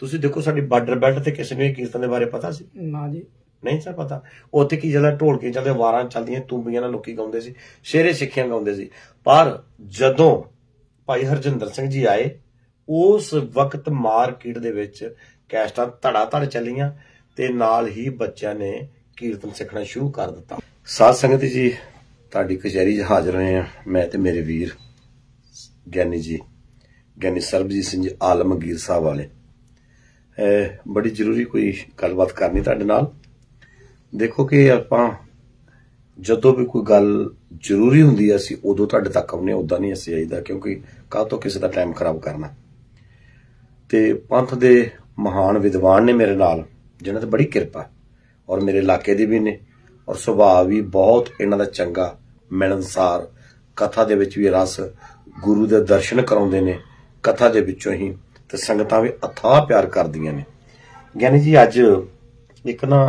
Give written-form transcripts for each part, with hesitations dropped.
ਤੁਸੀਂ ਦੇਖੋ ਸਾਡੀ ਬਾਰਡਰ ਬੈਲਟ ਤੇ ਕਿਸੇ ਨੂੰ ਇਹ ਕੀਰਤਨ ਦੇ ਬਾਰੇ ਪਤਾ ਸੀ? ਨਾ ਜੀ, ਨਹੀਂ ਸੀ ਪਤਾ। ਉੱਥੇ ਕੀ ਚੱਲਦਾ, ਢੋਲਕੇ ਚੱਲਦੇ, ਵਾਰਾਂ ਚੱਲਦੀਆਂ, ਤੂੰਬੀਆਂ ਨਾਲ ਲੋਕੀ ਗਾਉਂਦੇ ਸੀ, ਸ਼ੇਰੇ ਸਿੱਖੀਆਂ ਗਾਉਂਦੇ ਸੀ। ਪਰ ਜਦੋਂ ਭਾਈ ਹਰਜਿੰਦਰ ਸਿੰਘ ਜੀ ਆਏ ਉਸ ਵਕਤ ਮਾਰਕੀਟ ਦੇ ਵਿੱਚ ਕੈਸਟਾਂ ਧੜਾ ਧੜ ਚੱਲੀਆਂ ਤੇ ਨਾਲ ਹੀ ਬੱਚਿਆਂ ਨੇ ਕੀਰਤਨ ਸਿੱਖਣਾ ਸ਼ੁਰੂ ਕਰ ਦਿੱਤਾ। ਸਾਧ ਸੰਗਤ ਜੀ, ਤੁਹਾਡੀ ਕਚਹਿਰੀ 'ਚ ਹਾਜ਼ਰ ਹੋਏ ਆ ਮੈਂ ਤੇ ਮੇਰੇ ਵੀਰ ਗਿਆਨੀ ਜੀ, ਗਿਆਨੀ ਸਰਬਜੀਤ ਸਿੰਘ ਜੀ ਆਲਮਗੀਰ ਸਾਹਿਬ ਵਾਲੇ। ਬੜੀ ਜ਼ਰੂਰੀ ਕੋਈ ਗੱਲਬਾਤ ਕਰਨੀ ਤੁਹਾਡੇ ਨਾਲ। ਦੇਖੋ ਕਿ ਆਪਾਂ ਜਦੋਂ ਵੀ ਕੋਈ ਗੱਲ ਜ਼ਰੂਰੀ ਹੁੰਦੀ ਹੈ ਅਸੀਂ ਉਦੋਂ ਤੁਹਾਡੇ ਤੱਕ ਆਉਂਦੇ, ਉਦਾਂ ਨਹੀਂ ਅਸੀਂ ਆਈਦਾ, ਕਿਉਂਕਿ ਕਾਹ ਤੋਂ ਕਿਸੇ ਦਾ ਟਾਈਮ ਖਰਾਬ ਕਰਨਾ। ਤੇ ਪੰਥ ਦੇ ਮਹਾਨ ਵਿਦਵਾਨ ਨੇ ਮੇਰੇ ਨਾਲ, ਜਿਨ੍ਹਾਂ ਤੇ ਬੜੀ ਕਿਰਪਾ, ਔਰ ਮੇਰੇ ਇਲਾਕੇ ਦੇ ਵੀ ਨੇ, ਔਰ ਸੁਭਾਅ ਵੀ ਬਹੁਤ ਇਹਨਾਂ ਦਾ ਚੰਗਾ, ਮਿਲਣਸਾਰ, ਕਥਾ ਦੇ ਵਿੱਚ ਵੀ ਰਸ, ਗੁਰੂ ਦੇ ਦਰਸ਼ਨ ਕਰਾਉਂਦੇ ਨੇ ਕਥਾ ਦੇ ਵਿੱਚੋਂ ਹੀ, ਤੇ ਸੰਗਤਾਂ ਵੀ ਅਥਾਹ ਪਿਆਰ ਕਰਦੀਆਂ ਨੇ। ਗਿਆਨੀ ਜੀ, ਅੱਜ ਇੱਕ ਨਾ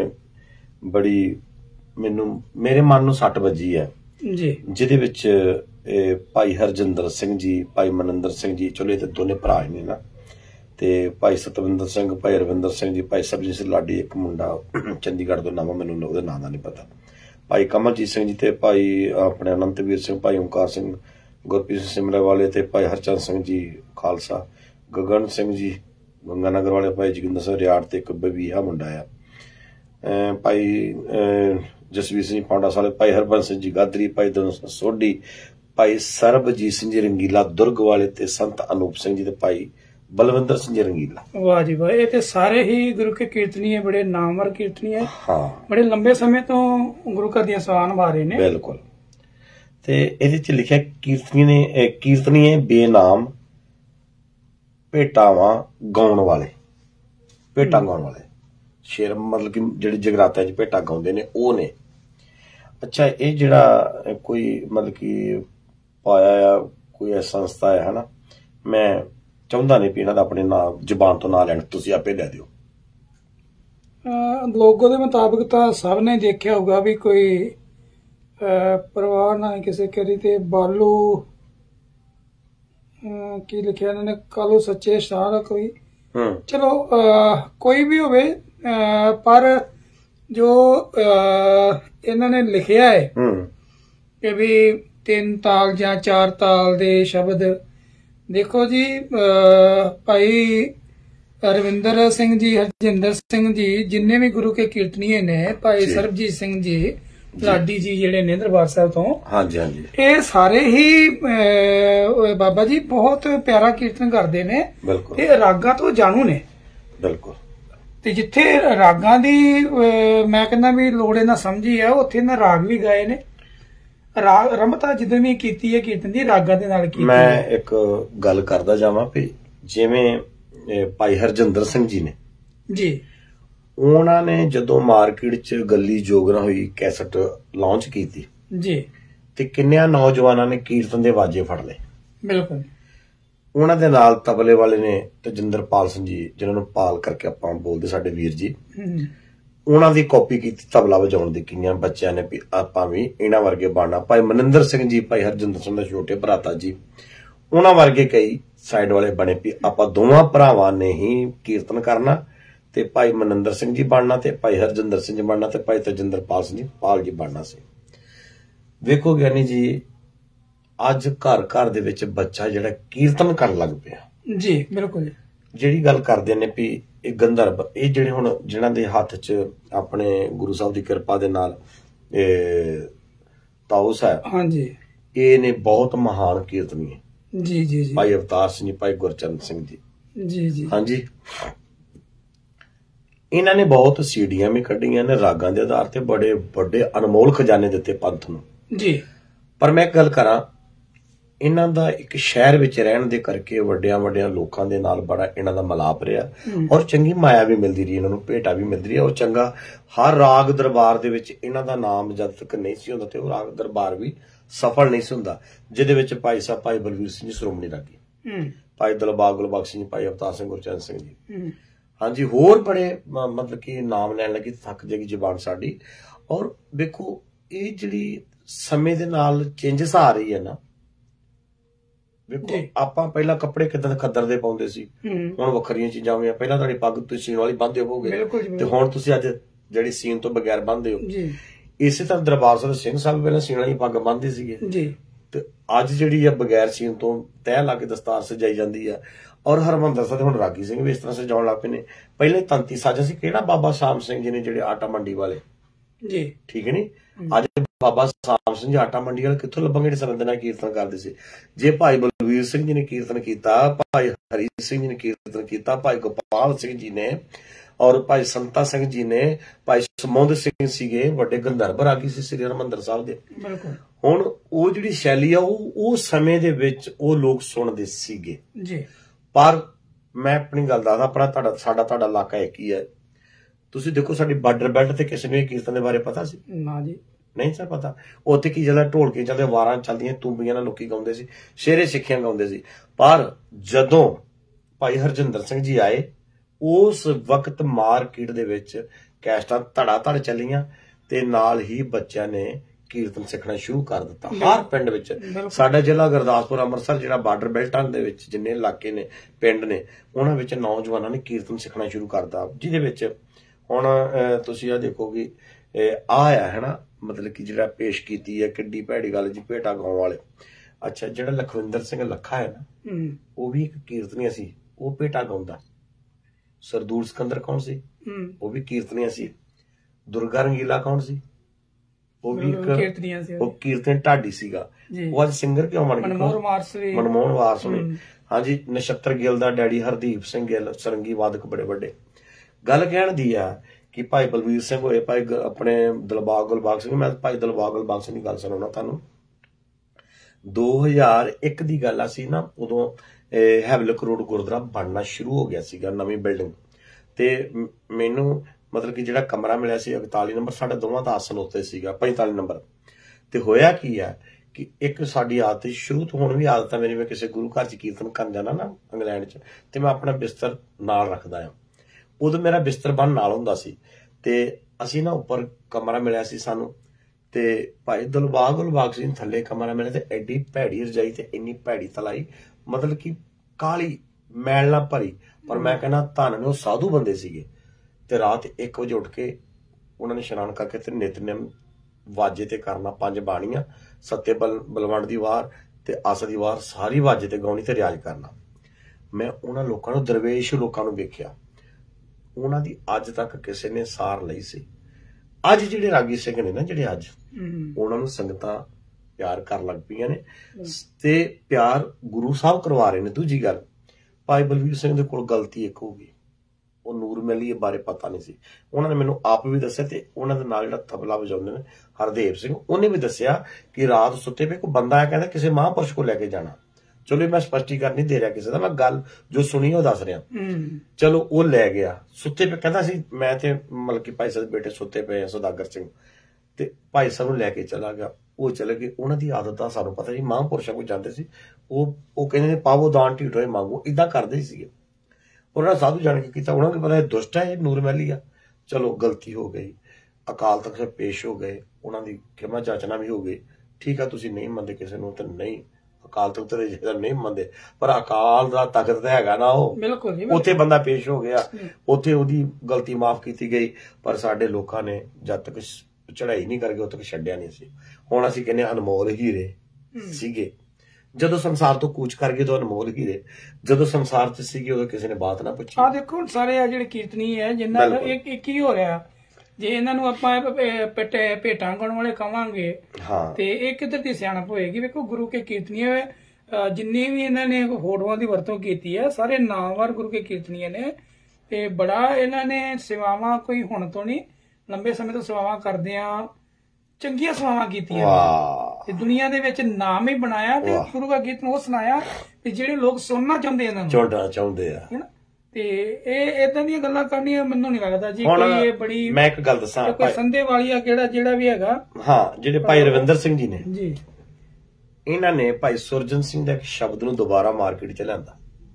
ਬੜੀ ਮੇਰੇ ਮਨ ਨੂੰ ਸੱਟ ਵੱਜੀ ਹੈ ਜੀ, ਜਿਹਦੇ ਵਿੱਚ ਭਾਈ ਹਰਜਿੰਦਰ ਸਿੰਘ ਜੀ, ਭਾਈ ਮਨਿੰਦਰ ਸਿੰਘ ਜੀ, ਚਲੋ ਇਹ ਤੇ ਦੋਨੇ ਭਰਾ ਹੀ ਨੇ ਨਾ, ਤੇ ਭਾਈ ਸਤਵਿੰਦਰ ਸਿੰਘ, ਭਾਈ ਰਵਿੰਦਰ ਸਿੰਘ ਜੀ, ਭਾਈ ਸਰਬਜੀਤ ਸਿੰਘ ਲਾਡੀ, ਇੱਕ ਮੁੰਡਾ ਚੰਡੀਗੜ੍ਹ ਤੋਂ ਨਾਮ, ਮੈਨੂੰ ਉਹਦੇ ਨਾਂ ਦਾ ਨਹੀਂ ਪਤਾ, ਭਾਈ ਕਮਲਜੀਤ ਸਿੰਘ ਜੀ, ਤੇ ਭਾਈ ਆਪਣੇ ਅਨੰਤਵੀਰ ਸਿੰਘ, ਭਾਈ ਓਮਕਾਰ ਸਿੰਘ, ਗੁਰਪ੍ਰੀਤ ਸਿੰਘ ਸਿਮਰੇ ਵਾਲੇ, ਤੇ ਭਾਈ ਹਰਚੰਦ ਸਿੰਘ ਜੀ ਖਾਲਸਾ, ਗਗਨ ਸਿੰਘ ਜੀ ਗੰਗਾਨਗਰ ਵਾਲੇ, ਭਾਈ ਜੋਗਿੰਦਰ ਸਿੰਘ ਰਿਆੜ, ਤੇ ਇੱਕ ਬਵੀਹਾ ਮੁੰਡਾ ਆ, ਭਾਈ ਜਸਵੀਰ ਸਿੰਘ ਪਾਂਡਾ ਸਾਲੇ, ਭਾਈ ਹਰਬੰਸ ਸਿੰਘ ਜੀ ਗਾਦਰੀ, ਭਾਈ ਦਨ ਸੋਢੀ, ਭਾਈ ਸਰਬਜੀਤ ਸਿੰਘ ਜੀ ਰੰਗੀਲਾ ਦੁਰਗ ਵਾਲੇ, ਤੇ ਸੰਤ ਅਨੂਪ ਸਿੰਘ ਜੀ, ਤੇ ਭਾਈ ਬਲਵਿੰਦਰ ਸਿੰਘ ਜੀ ਰੰਗੀਲਾ। ਵਾਹ ਜੀ ਵਾਹ, ਇਹ ਤੇ ਸਾਰੇ ਹੀ ਗੁਰੂ ਕੇ ਕੀਰਤਨੀਏ, ਬੜੇ ਨਾਮਵਰ ਕੀਰਤਨੀਏ, ਹਾਂ, ਬੜੇ ਲੰਬੇ ਸਮੇਂ ਤੋਂ ਗੁਰੂ ਘਰ ਦੀਆਂ ਸੇਵਾਵਾਂ ਨਿਭਾ ਰਹੇ ਨੇ। ਬਿਲਕੁਲ। ਤੇ ਇਹਦੇ ਚ ਲਿਖਿਆ ਕੀਰਤਨੀਏ ਬੇਨਾਮ ਭੇਟਾਵਾਂ ਗਾਉਣ ਵਾਲੇ, ਭੇਟਾਂ ਗਾਉਣ ਵਾਲੇ ਸ਼ੇਰ, ਮਤਲਬ ਕਿ ਜਿਹੜੇ ਜਗਰਾਤਿਆਂ 'ਚ ਭੇਟਾਂ ਗਾਉਂਦੇ ਨੇ ਉਹ ਨੇ। ਅੱਛਾ, ਇਹ ਜਿਹੜਾ ਕੋਈ ਮਤਲਬ ਕਿ ਪਾਇਆ ਆ ਕੋਈ ਐਸੀ ਸੰਸਥਾ ਹੈ ਹਨਾ, ਮੈਂ ਚਾਹੁੰਦਾ ਨਹੀਂ ਵੀ ਇਹਨਾਂ ਦਾ ਆਪਣੇ ਨਾਮ ਜ਼ੁਬਾਨ ਤੋਂ ਨਾਂ ਲੈਣ, ਤੁਸੀਂ ਆਪੇ ਲੈ ਦਿਓ। ਲੋਗੋ ਦੇ ਮੁਤਾਬਕ ਤਾਂ ਸਭ ਨੇ ਦੇਖਿਆ ਹੋਊਗਾ ਵੀ ਕੋਈ ਪਰਿਵਾਰ ਨਾ ਕਿਸੇ ਕਰੀ, ਤੇ ਬਾਲੂ ਕੀ ਲਿਖਿਆ ਇਹਨਾਂ ਨੇ, ਕਾਲੂ ਸੱਚੇ ਸ਼ਾਹ ਦਾ ਕੋਈ, ਚਲੋ ਕੋਈ ਵੀ ਹੋਵੇ, ਪਰ ਜੋ ਇਹਨਾਂ ਨੇ ਲਿਖਿਆ ਹੈ ਕਿ ਵੀ 3 ਤਾਲ ਜਾਂ 4 ਤਾਲ ਦੇ ਸ਼ਬਦ, ਦੇਖੋ ਜੀ, ਭਾਈ ਰਵਿੰਦਰ ਸਿੰਘ ਜੀ, ਹਰਜਿੰਦਰ ਸਿੰਘ ਜੀ, ਜਿੰਨੇ ਵੀ ਗੁਰੂ ਕੇ ਕੀਰਤਨੀਏ ਨੇ, ਭਾਈ ਸਰਬਜੀਤ ਸਿੰਘ ਜੀ ਲਾਡੀ ਜੀ ਜਿਹੜੇ ਨੇ ਦਰਬਾਰ ਸਾਹਿਬ ਤੋਂ, ਹਾਂਜੀ ਹਾਂਜੀ, ਇਹ ਸਾਰੇ ਹੀ ਬਾਬਾ ਜੀ ਬਹੁਤ ਪਿਆਰਾ ਕੀਰਤਨ ਕਰਦੇ ਨੇ, ਤੇ ਰਾਗਾਂ ਤੋਂ ਜਾਣੂ ਨੇ। ਬਿਲਕੁਲ। ਤੇ ਜਿੱਥੇ ਰਾਗਾਂ ਦੀ ਮੈਂ ਕਹਿੰਦਾ ਵੀ ਲੋੜੇ ਨਾ ਸਮਝੀ ਆ, ਉੱਥੇ ਇਹਨਾਂ ਰਾਗ ਵੀ ਗਾਏ ਨੇ। ਰਾਗ ਰਮਤਾ ਜਦੋਂ ਵੀ ਕੀਤੀ ਹੈ ਕੀਰਤਨ ਦੀ, ਰਾਗਾਂ ਦੇ ਨਾਲ ਕੀਤੀ। ਮੈਂ ਇੱਕ ਗੱਲ ਕਰਦਾ ਜਾਵਾਂ ਵੀ ਜਿਵੇਂ ਭਾਈ ਹਰਜਿੰਦਰ ਸਿੰਘ ਜੀ ਨੇ ਜੀ, ਉਹਨਾਂ ਨੇ ਜਦੋਂ ਮਾਰਕੀਟ 'ਚ ਗੱਲੀ ਜੋਗਣਾ ਹੋਈ ਕੈਸਟ ਲਾਂਚ ਕੀਤੀ ਜੀ, ਤੇ ਕਿੰਨਿਆਂ ਨੌਜਵਾਨਾਂ ਨੇ ਕੀਰਤਨ ਦੇ ਵਾਜੇ ਫੜ ਲਏ। ਬਿਲਕੁਲ। ਉਹਨਾਂ ਦੇ ਨਾਲ ਤਬਲੇ ਵਾਲੇ ਨੇ ਤਜਿੰਦਰਪਾਲ ਸਿੰਘ ਜੀ, ਜਿਹਨਾਂ ਨੂੰ ਪਾਲ ਕਰਕੇ ਆਪਾਂ ਬੋਲਦੇ, ਸਾਡੇ ਵੀਰ ਜੀ, ਉਹਨਾਂ ਦੀ ਕਾਪੀ ਕੀਤੀ ਤਬਲਾ ਵਜਾਉਣ ਦੀ, ਕਈਆਂ ਬੱਚਿਆਂ ਨੇ ਵੀ ਆਪਾਂ ਵੀ ਇਹਨਾਂ ਵਰਗੇ ਬਣਨਾ। ਭਾਈ ਮਨਿੰਦਰ ਸਿੰਘ ਜੀ, ਭਾਈ ਹਰਜਿੰਦਰ ਸਿੰਘ ਦੇ ਛੋਟੇ ਭਰਾਤਾ ਜੀ, ਉਹਨਾਂ ਵਰਗੇ ਕਈ ਸਾਈਡ ਵਾਲੇ ਬਣੇ ਵੀ ਆਪਾਂ ਦੋਵਾਂ ਭਰਾਵਾਂ ਨੇ ਹੀ ਕੀਰਤਨ ਕਰਨਾ, ਤੇ ਭਾਈ ਮਨਿੰਦਰ ਸਿੰਘ ਜੀ ਬਣਨਾ, ਤੇ ਭਾਈ ਹਰਜਿੰਦਰ ਸਿੰਘ ਜੀ ਬਣਨਾ, ਤੇ ਭਾਈ ਤਜਿੰਦਰਪਾਲ ਸਿੰਘ ਜੀ ਪਾਲ ਜੀ ਬਣਨਾ ਸੀ। ਵੇਖੋ ਗਿਆਨੀ ਜੀ, ਅੱਜ ਘਰ ਘਰ ਦੇ ਵਿੱਚ ਬੱਚਾ ਜਿਹੜਾ ਕੀਰਤਨ ਕਰਨ ਲੱਗ ਪਿਆ ਜੀ। ਬਿਲਕੁਲ। ਜਿਹੜੀ ਗੱਲ ਕਰਦੇ ਨੇ ਵੀ ਇਹ ਗੰਧਰਵ, ਇਹ ਜਿਹੜੇ ਹੁਣ ਜਿਨ੍ਹਾਂ ਦੇ ਹੱਥ 'ਚ ਆਪਣੇ ਗੁਰੂ ਸਾਹਿਬ ਦੀ ਕਿਰਪਾ ਦੇ ਨਾਲ ਤਾਊ ਸਾਹਿਬ, ਹਾਂਜੀ, ਇਹ ਨੇ ਬਹੁਤ ਮਹਾਨ ਕੀਰਤਨੀਏ ਜੀ ਜੀ ਜੀ, ਭਾਈ ਅਵਤਾਰ ਸਿੰਘ ਜੀ, ਭਾਈ ਗੁਰਚਰਨ ਸਿੰਘ ਜੀ ਜੀ ਜੀ, ਹਾਂਜੀ। ਇਹਨਾਂ ਨੇ ਬਹੁਤ ਸੀੜੀਆਂ ਵੀ ਕੱਢੀਆਂ ਨੇ ਰਾਗਾਂ ਦੇ ਆਧਾਰ ਤੇ, ਬੜੇ ਵੱਡੇ ਅਨਮੋਲ ਖਜ਼ਾਨੇ ਦਿੱਤੇ ਪੰਥ ਨੂੰ ਜੀ। ਪਰ ਮੈਂ ਇੱਕ ਗੱਲ ਕਰਾਂ, ਇਹਨਾਂ ਦਾ ਇੱਕ ਸ਼ਹਿਰ ਵਿੱਚ ਰਹਿਣ ਦੇ ਕਰਕੇ ਵੱਡਿਆਂ ਵੱਡਿਆਂ ਲੋਕਾਂ ਦੇ ਨਾਲ ਬੜਾ ਇਹਨਾਂ ਦਾ ਮਿਲਾਪ ਰਿਹਾ, ਔਰ ਚੰਗੀ ਮਾਇਆ ਵੀ ਮਿਲਦੀ ਰਹੀ, ਇਹਨਾਂ ਨੂੰ ਭੇਟਾ ਵੀ ਮਿਲਦੀ ਰਹੀ, ਉਹ ਚੰਗਾ। ਹਰ ਰਾਗ ਦਰਬਾਰ ਦੇ ਵਿੱਚ ਇਹਨਾਂ ਦਾ ਨਾਮ ਜਦ ਤੱਕ ਨਹੀਂ ਸੀ ਹੁੰਦਾ ਤੇ ਉਹ ਰਾਗ ਦਰਬਾਰ ਵੀ ਸਫਲ ਨਹੀਂ ਸੀ ਹੁੰਦਾ, ਜਿਹਦੇ ਵਿੱਚ ਭਾਈ ਸਾਹਿਬ ਭਾਈ ਬਲਵੀਰ ਸਿੰਘ ਜੀ ਸ਼੍ਰੋਮਣੀ ਰਾਗੀ, ਭਾਈ ਦਿਲਬਾਗ ਗੁਲਬਾਗ ਸਿੰਘ ਜੀ, ਭਾਈ ਅਵਤਾਰ ਸਿੰਘ, ਗੁਰਚਰਨ ਸਿੰਘ ਜੀ, ਹਾਂਜੀ, ਹੋਰ ਬੜੇ ਮਤਲਬ ਕਿ ਨਾਮ ਲੈਣ ਲੱਗੀ ਥੱਕ ਜਾਏਗੀ ਜ਼ੁਬਾਨ ਸਾਡੀ। ਔਰ ਵੇਖੋ, ਇਹ ਜਿਹੜੀ ਸਮੇਂ ਦੇ ਨਾਲ ਚੇਂਜਸ ਆ ਰਹੀ ਹੈ ਨਾ, ਵੇਖੋ ਆਪਾਂ ਪਹਿਲਾਂ ਕੱਪੜੇ ਕਿਦਾਂ ਖੱਦਰ ਦੇ ਪਾਉਂਦੇ ਸੀ, ਹੁਣ ਵੱਖਰੀਆਂ ਚੀਜ਼ਾਂ ਹੋਈਆਂ। ਪਹਿਲਾਂ ਤੁਹਾਡੀ ਪੱਗ ਤੁਸੀਂ ਸੀਨ ਵਾਲੀ ਬੰਨ੍ਹਦੇ ਹੋਵੋਗੇ ਤੇ ਹੁਣ ਤੁਸੀਂ ਅੱਜ ਜਿਹੜੀ ਸੀਨ ਤੋਂ ਬਗੈਰ ਬੰਨ੍ਹਦੇ ਹੋ। ਇਸੇ ਤਰ੍ਹਾਂ ਦਰਬਾਰ ਸਾਹਿਬ ਸਿੰਘ ਸਾਹਿਬ ਪਹਿਲਾਂ ਸੀਨ ਵਾਲੀ ਪੱਗ ਬੰਨ੍ਹਦੇ ਸੀਗੇ ਤੇ ਅੱਜ ਜਿਹੜੀ ਆ ਬਗੈਰ ਸੀਨ ਤੋਂ ਤਹਿ ਲਾ ਕੇ ਦਸਤਾਰ ਸਜਾਈ ਜਾਂਦੀ ਆ। ਔਰ ਹਰਮੰਦਰ ਸਾਹਿਬ ਹੁਣ ਰਾਗੀ ਸਿੰਘ ਵੀ ਇਸ ਤਰ੍ਹਾਂ ਸਜਾਉਣ ਲੱਗ ਪਏ ਨੇ। ਪਹਿਲੇ ਤੰਤੀ ਸਾਜਾ ਸੀ ਕਿਹੜਾ ਬਾਬਾ ਸ਼ਾਮ ਸਿੰਘ ਜੀ ਨੇ ਜਿਹੜੇ ਆਟਾ ਮੰਡੀ ਵਾਲੇ ਜੀ, ਠੀਕ ਹੈ ਨੀ। ਅੱਜ ਬਾਬਾ ਸ਼ਾਮ ਸਿੰਘ ਜੀ ਆਟਾ ਮੰਡੀ ਵਾਲੇ ਕਿੱਥੋਂ ਲੱਭਾਂਗੇ ਜਿਹੜੇ ਸਰੰਦ ਨਾਲ ਕੀਰਤਨ ਕਰਦੇ ਸੀ। ਜੇ ਭਾਈ ਬਲਵੀਰ ਸਿੰਘ ਜੀ ਨੇ ਕੀਰਤਨ ਕੀਤਾ, ਭਾਈ ਹਰੀ ਸਿੰਘ ਜੀ ਨੇ ਕੀਰਤਨ ਕੀਤਾ, ਭਾਈ ਗੋਪਾਲ ਸਿੰਘ ਜੀ ਨੇ ਔਰ ਭਾਈ ਸੰਤਾ ਸਿੰਘ ਜੀ ਨੇ, ਭਾਈ ਸਮੁੰਦ ਸਿੰਘ ਸੀਗੇ ਵੱਡੇ ਗੰਧਰਵ ਰਾਗੀ ਸੀ ਸ੍ਰੀ ਹਰਿਮੰਦਰ ਸਾਹਿਬ ਦੇ। ਹੁਣ ਉਹ ਜਿਹੜੀ ਸ਼ੈਲੀ ਆ ਉਹ ਸਮੇਂ ਦੇ ਵਿੱਚ ਉਹ ਲੋਕ ਸੁਣਦੇ ਸੀਗੇ ਜੀ। ਪਰ ਮੈਂ ਆਪਣੀ ਗੱਲ ਦੱਸਦਾ, ਆਪਣਾ ਤੁਹਾਡਾ ਇਲਾਕਾ ਇੱਕ ਹੀ ਹੈ। ਤੁਸੀਂ ਦੇਖੋ ਸਾਡੀ ਬਾਰਡਰ ਬੈਲਟ ਤੇ ਕਿਸੇ ਨੂੰ ਇਹ ਕੀਰਤਨ ਦੇ ਬਾਰੇ ਪਤਾ ਸੀ? ਨਾ ਜੀ, ਨਹੀਂ ਸਰ ਪਤਾ। ਉੱਥੇ ਕੀ ਚੱਲਦਾ, ਢੋਲਕੇ ਚੱਲਦੇ, ਵਾਰਾਂ ਚੱਲਦੀਆਂ, ਤੂੰਬੀਆਂ ਨਾਲ ਲੋਕੀ ਗਾਉਂਦੇ ਸੀ, ਸ਼ੇਰੇ ਸਿੱਖੀਆਂ ਗਾਉਂਦੇ ਸੀ। ਪਰ ਜਦੋਂ ਭਾਈ ਹਰਜਿੰਦਰ ਸਿੰਘ ਜੀ ਆਏ ਉਸ ਵਕਤ ਮਾਰਕੀਟ ਦੇ ਵਿੱਚ ਕੈਸਟਾਂ ਧੜਾ ਚੱਲੀਆਂ ਤੇ ਨਾਲ ਹੀ ਬੱਚਿਆਂ ਨੇ ਕੀਰਤਨ ਸਿੱਖਣਾ ਸ਼ੁਰੂ ਕਰ ਦਿੱਤਾ ਹਰ ਪਿੰਡ ਵਿੱਚ। ਸਾਡਾ ਜ਼ਿਲ੍ਹਾ ਗੁਰਦਾਸਪੁਰ ਅੰਮ੍ਰਿਤਸਰ ਜਿਹੜਾ ਬਾਰਡਰ ਬੈਲਟਾਂ ਦੇ ਵਿੱਚ ਜਿੰਨੇ ਇਲਾਕੇ ਨੇ ਪਿੰਡ ਨੇ ਉਹਨਾਂ ਵਿੱਚ ਨੌਜਵਾਨਾਂ ਨੇ ਕੀਰਤਨ ਸਿੱਖਣਾ ਸ਼ੁਰੂ ਕਰਤਾ, ਜਿਹਦੇ ਵਿੱਚ ਹੁਣ ਤੁਸੀਂ ਆ ਦੇਖੋਗੇ ਆ ਹੈ ਨਾ, ਮਤਲਬ ਕਿ ਜਿਹੜਾ ਪੇਸ਼ ਕੀਤੀ ਹੈ ਕਿੱਡੀ ਭੈੜੀ ਗੱਲ ਜੀ, ਭੇਟਾ ਗਾਉਣ ਵਾਲੇ। ਅੱਛਾ, ਜਿਹੜਾ ਲਖਵਿੰਦਰ ਸਿੰਘ ਲੱਖਾ ਹੈ ਨਾ, ਉਹ ਵੀ ਇੱਕ ਕੀਰਤਨੀਆ ਸੀ, ਉਹ ਭੇਟਾ ਗਾਉਂਦਾ। ਸਰਦੂਲ ਸਿਕੰਦਰ ਕੌਣ ਸੀ? ਉਹ ਵੀ ਕੀਰਤਨੀਆ ਸੀ। ਦੁਰਗਾ ਰੰਗੀਲਾ ਕੌਣ ਸੀ? ਉਹ ਵੀ ਇੱਕ ਉਹ ਕੀਰਤਨ ਢਾਡੀ ਸੀਗਾ। ਉਹ ਅੱਜ ਸਿੰਗਰ ਕਿਉਂ ਬਣ ਗਿਆ? ਮਨਮੋਹਨ ਵਾਰਸ ਨੇ। ਹਾਂਜੀ, ਨਛੱਤਰ ਗਿੱਲ ਦਾ ਡੈਡੀ ਹਰਦੀਪ ਸਿੰਘ ਗਿੱਲ ਸਰੰਗੀ ਵਾਦਕ ਬੜੇ ਵੱਡੇ। ਗੱਲ ਕਹਿਣ ਦੀ ਆ ਕਿ ਭਾਈ ਬਲਵੀਰ ਸਿੰਘ ਹੋਏ, ਭਾਈ ਆਪਣੇ ਦਿਲਬਾਗ ਗੁਲਬਾਗ ਸਿੰਘ। ਮੈਂ ਭਾਈ ਦਿਲਬਾਗ ਗੁਲਬਾਗ ਸਿੰਘ ਦੀ ਗੱਲ ਸੁਣਾਉਣਾ ਤੁਹਾਨੂੰ। 2001 ਦੀ ਗੱਲ ਆ ਸੀ ਨਾ, ਉਦੋਂ ਹੈਵਲਕ ਰੋਡ ਗੁਰਦੁਆਰਾ ਬਣਨਾ ਸ਼ੁਰੂ ਹੋ ਗਿਆ ਸੀਗਾ, ਨਵੀਂ ਬਿਲਡਿੰਗ। ਤੇ ਮੈਨੂੰ ਮਤਲਬ ਕਿ ਜਿਹੜਾ ਕਮਰਾ ਮਿਲਿਆ ਸੀ 41 ਨੰਬਰ, ਸਾਡਾ ਦੋਵਾਂ ਦਾ ਆਸਨ ਉੱਤੇ ਸੀਗਾ 45 ਨੰਬਰ। ਤੇ ਹੋਇਆ ਕੀ ਆ ਕਿ ਇੱਕ ਸਾਡੀ ਆਦਤ ਸ਼ੁਰੂ ਤੋਂ ਹੁਣ ਵੀ ਆਦਤ ਆ ਮੇਰੀ, ਮੈਂ ਕਿਸੇ ਗੁਰੂ ਘਰ ਚ ਕੀਰਤਨ ਕਰਨ ਜਾਣਾ ਨਾ ਇੰਗਲੈਂਡ ਚ, ਤੇ ਮੈਂ ਆਪਣਾ ਬਿਸਤਰ ਨਾਲ ਰੱਖਦਾ ਆ। ਉਦੋਂ ਮੇਰਾ ਬਿਸਤਰ ਬੰਨ ਨਾਲ ਹੁੰਦਾ ਸੀ ਤੇ ਅਸੀਂ ਨਾ ਉੱਪਰ ਕਮਰਾ ਮਿਲਿਆ ਸੀ ਸਾਨੂੰ, ਤੇ ਭਾਈ ਦਿਲਬਾਗ ਗੁਲਬਾਗ ਸਿੰਘ ਥੱਲੇ ਕਮਰਾ ਮਿਲਿਆ ਤੇ ਐਡੀ ਭੈੜੀ ਰਜਾਈ ਤੇ ਇੰਨੀ ਭੈੜੀ ਤਲਾਈ, ਮਤਲਬ ਕਿ ਕਾਲੀ ਮੈਲ ਨਾਲ ਭਰੀ। ਪਰ ਮੈਂ ਕਹਿੰਦਾ ਧੰਨ ਨੇ ਉਹ ਸਾਧੂ ਬੰਦੇ ਸੀਗੇ। ਤੇ ਰਾਤ 1 ਵਜੇ ਉੱਠ ਕੇ ਉਹਨਾਂ ਨੇ ਇਸ਼ਨਾਨ ਕਰਕੇ ਤੇ ਨਿਤਨੇਮ ਵਾਜੇ ਤੇ ਕਰਨਾ, 5 ਬਾਣੀਆਂ, ਸੱਤੇ ਬਲਵੰਡ ਦੀ ਵਾਰ ਤੇ ਆਸ ਦੀ ਵਾਰ, ਸਾਰੀ ਵਾਜੇ ਤੇ ਗਾਉਣੀ ਤੇ ਰਿਆਜ਼ ਕਰਨਾ। ਮੈਂ ਉਹਨਾਂ ਲੋਕਾਂ ਨੂੰ, ਦਰਵੇਸ਼ ਲੋਕਾਂ ਨੂੰ ਵੇਖਿਆ, ਉਹਨਾਂ ਦੀ ਅੱਜ ਤੱਕ ਕਿਸੇ ਨੇ ਸਾਰ ਲਈ ਸੀ। ਅੱਜ ਜਿਹੜੇ ਰਾਗੀ ਸਿੰਘ ਨੇ ਨਾ, ਜਿਹੜੇ ਅੱਜ ਉਹਨਾਂ ਨੂੰ ਸੰਗਤਾਂ ਪਿਆਰ ਕਰਨ ਲੱਗ ਪਈਆਂ ਨੇ ਤੇ ਪਿਆਰ ਗੁਰੂ ਸਾਹਿਬ ਕਰਵਾ ਰਹੇ ਨੇ। ਦੂਜੀ ਗੱਲ, ਭਾਈ ਬਲਵੀਰ ਸਿੰਘ ਦੇ ਕੋਲ ਗਲਤੀ ਇੱਕ ਹੋ ਗਈ, ਉਹ ਨੂਰ ਮਹਿਲੀ ਬਾਰੇ ਪਤਾ ਨਹੀਂ ਸੀ। ਉਹਨਾਂ ਨੇ ਮੈਨੂੰ ਆਪ ਵੀ ਦੱਸਿਆ ਤੇ ਉਹਨਾਂ ਦੇ ਨਾਲ ਜਿਹੜਾ ਤਬਲਾ ਵਜਾਉਂਦੇ ਨੇ ਹਰਦੇਵ ਸਿੰਘ, ਉਹਨੇ ਵੀ ਦੱਸਿਆ ਕਿ ਰਾਤ ਸੁੱਤੇ ਪਏ ਕੋਈ ਬੰਦਾ ਆਇਆ, ਕਹਿੰਦਾ ਕਿਸੇ ਮਹਾਂਪੁਰਸ਼ ਕੋਲ ਲੈ ਕੇ ਜਾਣਾ। ਚਲੋ ਮੈਂ ਸਪਸ਼ਟੀਕਰਨ ਨਹੀਂ ਦੇ ਰਿਹਾ ਕਿਸੇ ਦਾ, ਮੈਂ ਗੱਲ ਜੋ ਸੁਣੀ ਉਹ ਦੱਸ ਰਿਹਾ। ਚਲੋ ਉਹ ਲੈ ਗਿਆ, ਸੁੱਤੇ ਪਏ, ਕਹਿੰਦਾ ਸੀ ਮੈਂ ਤੇ ਮਤਲਬ ਕਿ ਭਾਈ ਸਾਹਿਬ ਬੇਟੇ ਸੁੱਤੇ ਪਏ ਆ ਸੁਦਾਗਰ ਸਿੰਘ, ਤੇ ਭਾਈ ਸਾਹਿਬ ਨੂੰ ਲੈ ਕੇ ਚਲਾ ਗਿਆ। ਉਹ ਚਲੇ ਗਏ। ਉਹਨਾਂ ਦੀ ਆਦਤ ਦਾ ਸਾਨੂੰ ਪਤਾ ਸੀ, ਮਹਾਂਪੁਰਸ਼ਾਂ ਕੋਲ ਜਾਂਦੇ ਸੀ, ਉਹ ਕਹਿੰਦੇ ਨੇ ਪਾਵੋ ਦਾਨ ਢੀਠ ਹੋਏ ਮੰਗੋ, ਇਦਾਂ ਕਰਦੇ ਸੀਗੇ। ਉਹਨਾਂ ਨੇ ਸਾਧੂ ਜਾਣ ਕੇ ਕੀਤਾ, ਉਹਨਾਂ ਨੂੰ ਪਤਾ ਇਹ ਦੁਸ਼ਟ ਹੈ, ਇਹ ਨੂਰ ਮਹਿਲੀ ਆ। ਚਲੋ ਗਲਤੀ ਹੋ ਗਈ, ਅਕਾਲ ਤਖਤ ਪੇਸ਼ ਹੋ ਗਏ, ਉਹਨਾਂ ਦੀ ਖਿਮਾ ਜਾਚਨਾ ਵੀ ਹੋ ਗਈ। ਠੀਕ ਆ, ਤੁਸੀਂ ਨਹੀਂ ਮੰਨਦੇ ਕਿਸੇ ਨੂੰ ਤੇ ਨਹੀਂ, ਅਕਾਲ ਤਖਤ ਦੇ ਜਿਹੜਾ ਨਹੀਂ ਮੰਨਦੇ, ਪਰ ਅਕਾਲ ਦਾ ਤਖਤ ਤਾਂ ਹੈਗਾ ਨਾ, ਉਹ ਉੱਥੇ ਬੰਦਾ ਪੇਸ਼ ਹੋ ਗਿਆ, ਉੱਥੇ ਉਹਦੀ ਗਲਤੀ ਮਾਫ ਕੀਤੀ ਗਈ। ਪਰ ਸਾਡੇ ਲੋਕਾਂ ਨੇ ਜਦ ਤੱਕ ਚੜਾਈ ਨਹੀਂ ਕਰਕੇ ਉਦੋਂ ਤੱਕ ਛੱਡਿਆ ਨਹੀਂ ਸੀ। ਹੁਣ ਅਸੀਂ ਕਹਿੰਦੇ ਅਨਮੋਲ ਹੀਰੇ ਸੀਗੇ, ਜਦੋਂ ਸੰਸਾਰ ਤੋਂ ਕੂਚ ਕਰ ਗਏ ਤਾਂ ਅਨਮੋਲ ਹੀਰੇ, ਜਦੋਂ ਸੰਸਾਰ ਚ ਸੀਗੇ ਉਦੋਂ ਕਿਸੇ ਨੇ ਬਾਤ ਨਾ ਪੁੱਛੀ। ਆ ਦੇਖੋ ਸਾਰੇ ਆ ਜਿਹੜੇ ਕੀਰਤਨੀ ਹੈ ਜਿੰਨਾ ਦਾ ਇੱਕ ਹੀ ਹੋ ਰਿਹਾ, ਜੇ ਇਹਨਾਂ ਨੂੰ ਆਪਾਂ ਭੇਟਾਂ ਗਾਉਣ ਵਾਲੇ ਕਵਾਂਗੇ ਤੇ ਇਹ ਕਿੱਧਰ ਦੀ ਸਿਆਣਪ ਹੋਏਗੀ। ਵੇਖੋ ਗੁਰੂ ਕੇ ਕੀਰਤਨੀਏ ਜਿੰਨੇ ਵੀ ਇਹਨਾਂ ਨੇ ਫੋਟੋਆਂ ਦੀ ਵਰਤੋਂ ਕੀਤੀ ਹੈ, ਸਾਰੇ ਨਾਮਵਰ ਗੁਰੂ ਕੇ ਕੀਰਤਨੀਏ ਨੇ, ਤੇ ਬੜਾ ਇਹਨਾਂ ਨੇ ਸੇਵਾਵਾਂ ਕੋਈ ਹੁਣ ਤੋਂ ਨਹੀਂ, ਲੰਬੇ ਸਮੇਂ ਤੋਂ ਸੇਵਾਵਾਂ ਕਰਦੇ ਆ, ਚੰਗੀਆਂ ਸੇਵਾਵਾਂ ਕੀਤੀਆਂ ਤੇ ਦੁਨੀਆ ਦੇ ਵਿੱਚ ਨਾਮ ਹੀ ਬਣਾਇਆ ਤੇ ਗੁਰੂ ਦਾ ਗੀਤ ਨੂੰ ਉਹ ਸੁਣਾਇਆ ਤੇ ਜਿਹੜੇ ਲੋਕ ਸੁਣਨਾ ਚਾਹੁੰਦੇ ਇਹਨਾਂ ਨੂੰ ਚਾਹੁੰਦੇ ਆ। ਤੇ ਇਹ ਇਦਾਂ ਦੀਆਂ ਗੱਲਾਂ ਕਰਨੀਆਂ ਮੈਨੂੰ ਨਹੀਂ ਲੱਗਦਾ ਜੀ ਕੋਈ ਇਹ ਬੜੀ। ਮੈਂ ਇੱਕ ਗੱਲ ਦੱਸਾਂ, ਕੋਈ ਸੰਦੇ ਵਾਲੀਆ ਜਿਹੜਾ ਵੀ ਹੈਗਾ, ਹਾਂ, ਜਿਹੜੇ ਭਾਈ ਰਵਿੰਦਰ ਸਿੰਘ ਜੀ ਨੇ ਜੀ, ਇਹਨਾਂ ਨੇ ਭਾਈ ਸੁਰਜਨ ਸਿੰਘ ਦਾ ਇੱਕ ਸ਼ਬਦ ਨੂੰ ਦੁਬਾਰਾ ਮਾਰਕੀਟ ਚ ਲਿਆਂਦਾ,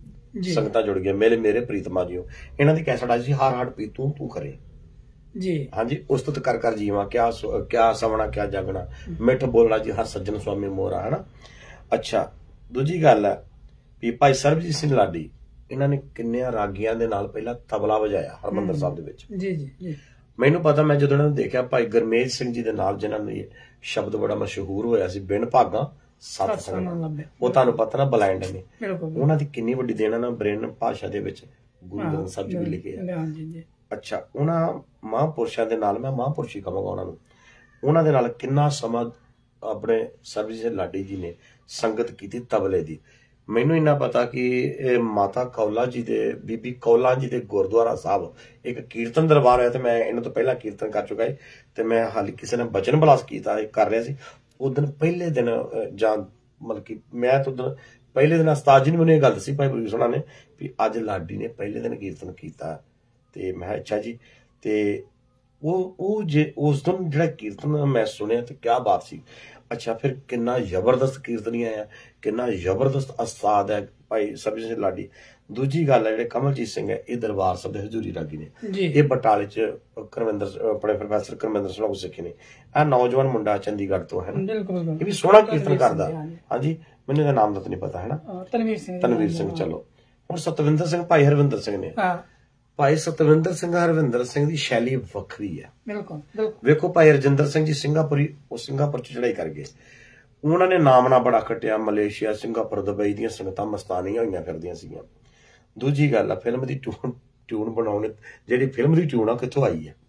ਸੰਗਤਾਂ ਜੁੜ ਗਈਆਂ, ਮੇਰੇ ਪ੍ਰੀਤਮਾ ਜੀਓ। ਇਹਨਾਂ ਦੀ ਕੈਸਟ ਆਈ ਸੀ, ਹਰ ਹੜ ਪੀ ਤੂੰ ਕਰੇ ਜੀ, ਹਾਂਜੀ, ਉਸਤਤ ਕਰ ਜੀਵਾ, ਕਿਆ ਸਵਣਾ ਕਿਆ ਜਾਗਣਾ, ਮਿੱਠ ਬੋਲਣਾ ਜੀ ਹਰ ਸੱਜਣ ਸੁਆਮੀ ਮੋਰਾ, ਹਨਾ। ਅੱਛਾ, ਦੂਜੀ ਗੱਲ ਹੈ ਵੀ ਭਾਈ ਸਰਬਜੀਤ ਸਿੰਘ ਲਾਡੀ ਇਹਨਾਂ ਨੇ ਕਿੰਨਿਆਂ ਰਾਗੀਆਂ ਦੇ ਨਾਲ ਪਹਿਲਾਂ ਤਬਲਾ ਵਜਾਇਆ ਹਰਮੰਦਰ ਸਾਹਿਬ ਦੇ ਵਿੱਚ। ਜੀ ਜੀ ਜੀ ਮੈਨੂੰ ਪਤਾ, ਮੈਂ ਜਦੋਂ ਇਹਨਾਂ ਨੂੰ ਦੇਖਿਆ ਭਾਈ ਗੁਰਮੇਜ ਸਿੰਘ ਜੀ ਦੇ ਨਾਲ, ਜਿਨ੍ਹਾਂ ਨੂੰ ਇਹ ਸ਼ਬਦ ਬੜਾ ਮਸ਼ਹੂਰ ਹੋਇਆ ਸੀ, ਬਿਨ ਭਾਗਾਂ ਸੱਤ ਸੰਗ, ਉਹ ਤੁਹਾਨੂੰ ਪਤਾ ਨਾ ਬਲਾਈਂਡ ਨੇ, ਉਹਨਾਂ ਦੀ ਕਿੰਨੀ ਵੱਡੀ ਦੇਣ ਨਾ ਬ੍ਰੇਨ ਭਾਸ਼ਾ ਦੇ ਵਿੱਚ ਗੁਰੂ ਗ੍ਰੰਥ ਸਾਹਿਬ ਜੀ ਵੀ ਲਿਖੇ ਆ। ਅੱਛਾ, ਉਹਨਾਂ ਮਹਾਂਪੁਰਸ਼ਾਂ ਦੇ ਨਾਲ, ਮੈਂ ਮਹਾਂਪੁਰਸ਼ ਹੀ ਕਹਾਂਗਾ ਉਹਨਾਂ ਨੂੰ, ਉਹਨਾਂ ਦੇ ਨਾਲ ਕਿੰਨਾ ਸਮਾਂ ਆਪਣੇ ਸਰਬਜੀਤ ਸਿੰਘ ਲਾਡੀ ਜੀ ਨੇ ਸੰਗਤ ਕੀਤੀ ਤਬਲੇ ਦੀ। ਮੈਨੂੰ ਇੰਨਾ ਪਤਾ ਕਿ ਮਾਤਾ ਕੌਲਾ ਜੀ ਦੇ, ਬੀਬੀ ਕੌਲਾ ਜੀ ਦੇ ਗੁਰਦੁਆਰਾ ਸਾਹਿਬ ਇੱਕ ਕੀਰਤਨ ਦਰਬਾਰ ਹੋਇਆ, ਤੇ ਮੈਂ ਇਹਨਾਂ ਤੋਂ ਪਹਿਲਾਂ ਕੀਰਤਨ ਕਰ ਚੁੱਕਾ ਹੈ, ਤੇ ਮੈਂ ਹਾਲੇ ਕਿਸੇ ਨੇ ਬਚਨ ਬਲਾਸ ਕੀਤਾ ਕਰ ਰਿਹਾ ਸੀ ਉਸ ਦਿਨ, ਪਹਿਲੇ ਦਿਨ ਜਾਂ ਮਤਲਬ ਕਿ ਮੈਂ ਤਾਂ ਉਦੋਂ ਪਹਿਲੇ ਦਿਨ ਉਸਤਾਦ ਜੀ ਨੇ ਮੈਨੂੰ ਇਹ ਗੱਲ ਦੱਸੀ ਭਾਈ ਬਲਵੀਰ ਸਿੰਘ ਨੇ ਵੀ ਅੱਜ ਲਾਡੀ ਨੇ ਪਹਿਲੇ ਦਿਨ ਕੀਰਤਨ ਕੀਤਾ, ਤੇ ਮੈਂ ਅੱਛਾ ਜੀ। ਤੇ ਉਹ ਜੇ ਉਸ ਦਿਨ ਜਿਹੜਾ ਕੀਰਤਨ ਮੈਂ ਸੁਣਿਆ ਤੇ ਕਿਆ ਬਾਤ ਸੀ। ਅੱਛਾ, ਫਿਰ ਕਿੰਨਾ ਜ਼ਬਰਦਸਤ ਕੀਰਤਨੀਆ ਆ, ਕਿੰਨਾ ਜ਼ਬਰਦਸਤ ਉਸਤਾਦ ਹੈ ਭਾਈ ਸਰਬਜੀਤ ਸਿੰਘ ਲਾਡੀ। ਦੂਜੀ ਗੱਲ ਹੈ, ਜਿਹੜੇ ਕਮਲਜੀਤ ਸਿੰਘ ਹੈ, ਇਹ ਦਰਬਾਰ ਸਾਹਿਬ ਦੇ ਹਜ਼ੂਰੀ ਰਾਗੀ ਨੇ, ਇਹ ਬਟਾਲੇ ਚ ਆਪਣੇ ਪ੍ਰੋਫੈਸਰ ਕਰਮਿੰਦਰ ਸਿੰਘ ਕੋਲ ਸਿੱਖੇ ਨੇ। ਆਹ ਨੌਜਵਾਨ ਮੁੰਡਾ ਚੰਡੀਗੜ੍ਹ ਤੋਂ ਹੈ, ਇਹ ਵੀ ਸੋਹਣਾ ਕੀਰਤਨ ਕਰਦਾ। ਹਾਂਜੀ, ਮੈਨੂੰ ਇਹਦਾ ਨਾਮ ਤਾਂ ਨਹੀਂ ਪਤਾ ਹੈ ਨਾ, ਤਨਵੀਰ ਸਿੰਘ। ਚਲੋ, ਹੁਣ ਸਤਵਿੰਦਰ ਸਿੰਘ, ਭਾਈ ਹਰਵਿੰਦਰ ਸਿੰਘ ਨੇ। ਭਾਈ ਸਤਵਿੰਦਰ ਸਿੰਘ, ਹਰਵਿੰਦਰ ਸਿੰਘ ਦੀ ਸ਼ੈਲੀ ਵੱਖਰੀ ਹੈ। ਵੇਖੋ ਭਾਈ ਰਜਿੰਦਰ ਸਿੰਘ ਜੀ ਸਿੰਗਾਪੁਰ ਚ ਚੜਾਈ ਕਰ ਗਏ, ਉਹਨਾਂ ਨੇ ਨਾਮ ਨਾ ਬੜਾ ਖੱਟਿਆ, ਮਲੇਸ਼ੀਆ, ਸਿੰਗਾਪੁਰ, ਦੁਬਈ ਦੀਆਂ ਸੰਗਤਾਂ ਮਸਤਾਨੀਆਂ ਹੋਈਆਂ ਫਿਰਦੀਆਂ ਸੀਗੀਆਂ। ਦੂਜੀ ਗੱਲ ਆ, ਫਿਲਮ ਦੀ ਟਿਊਨ ਬਣਾਉਣ, ਜਿਹੜੀ ਫਿਲਮ ਦੀ ਟਿਊਨ ਆ ਕਿੱਥੋਂ ਆਈ ਹੈ,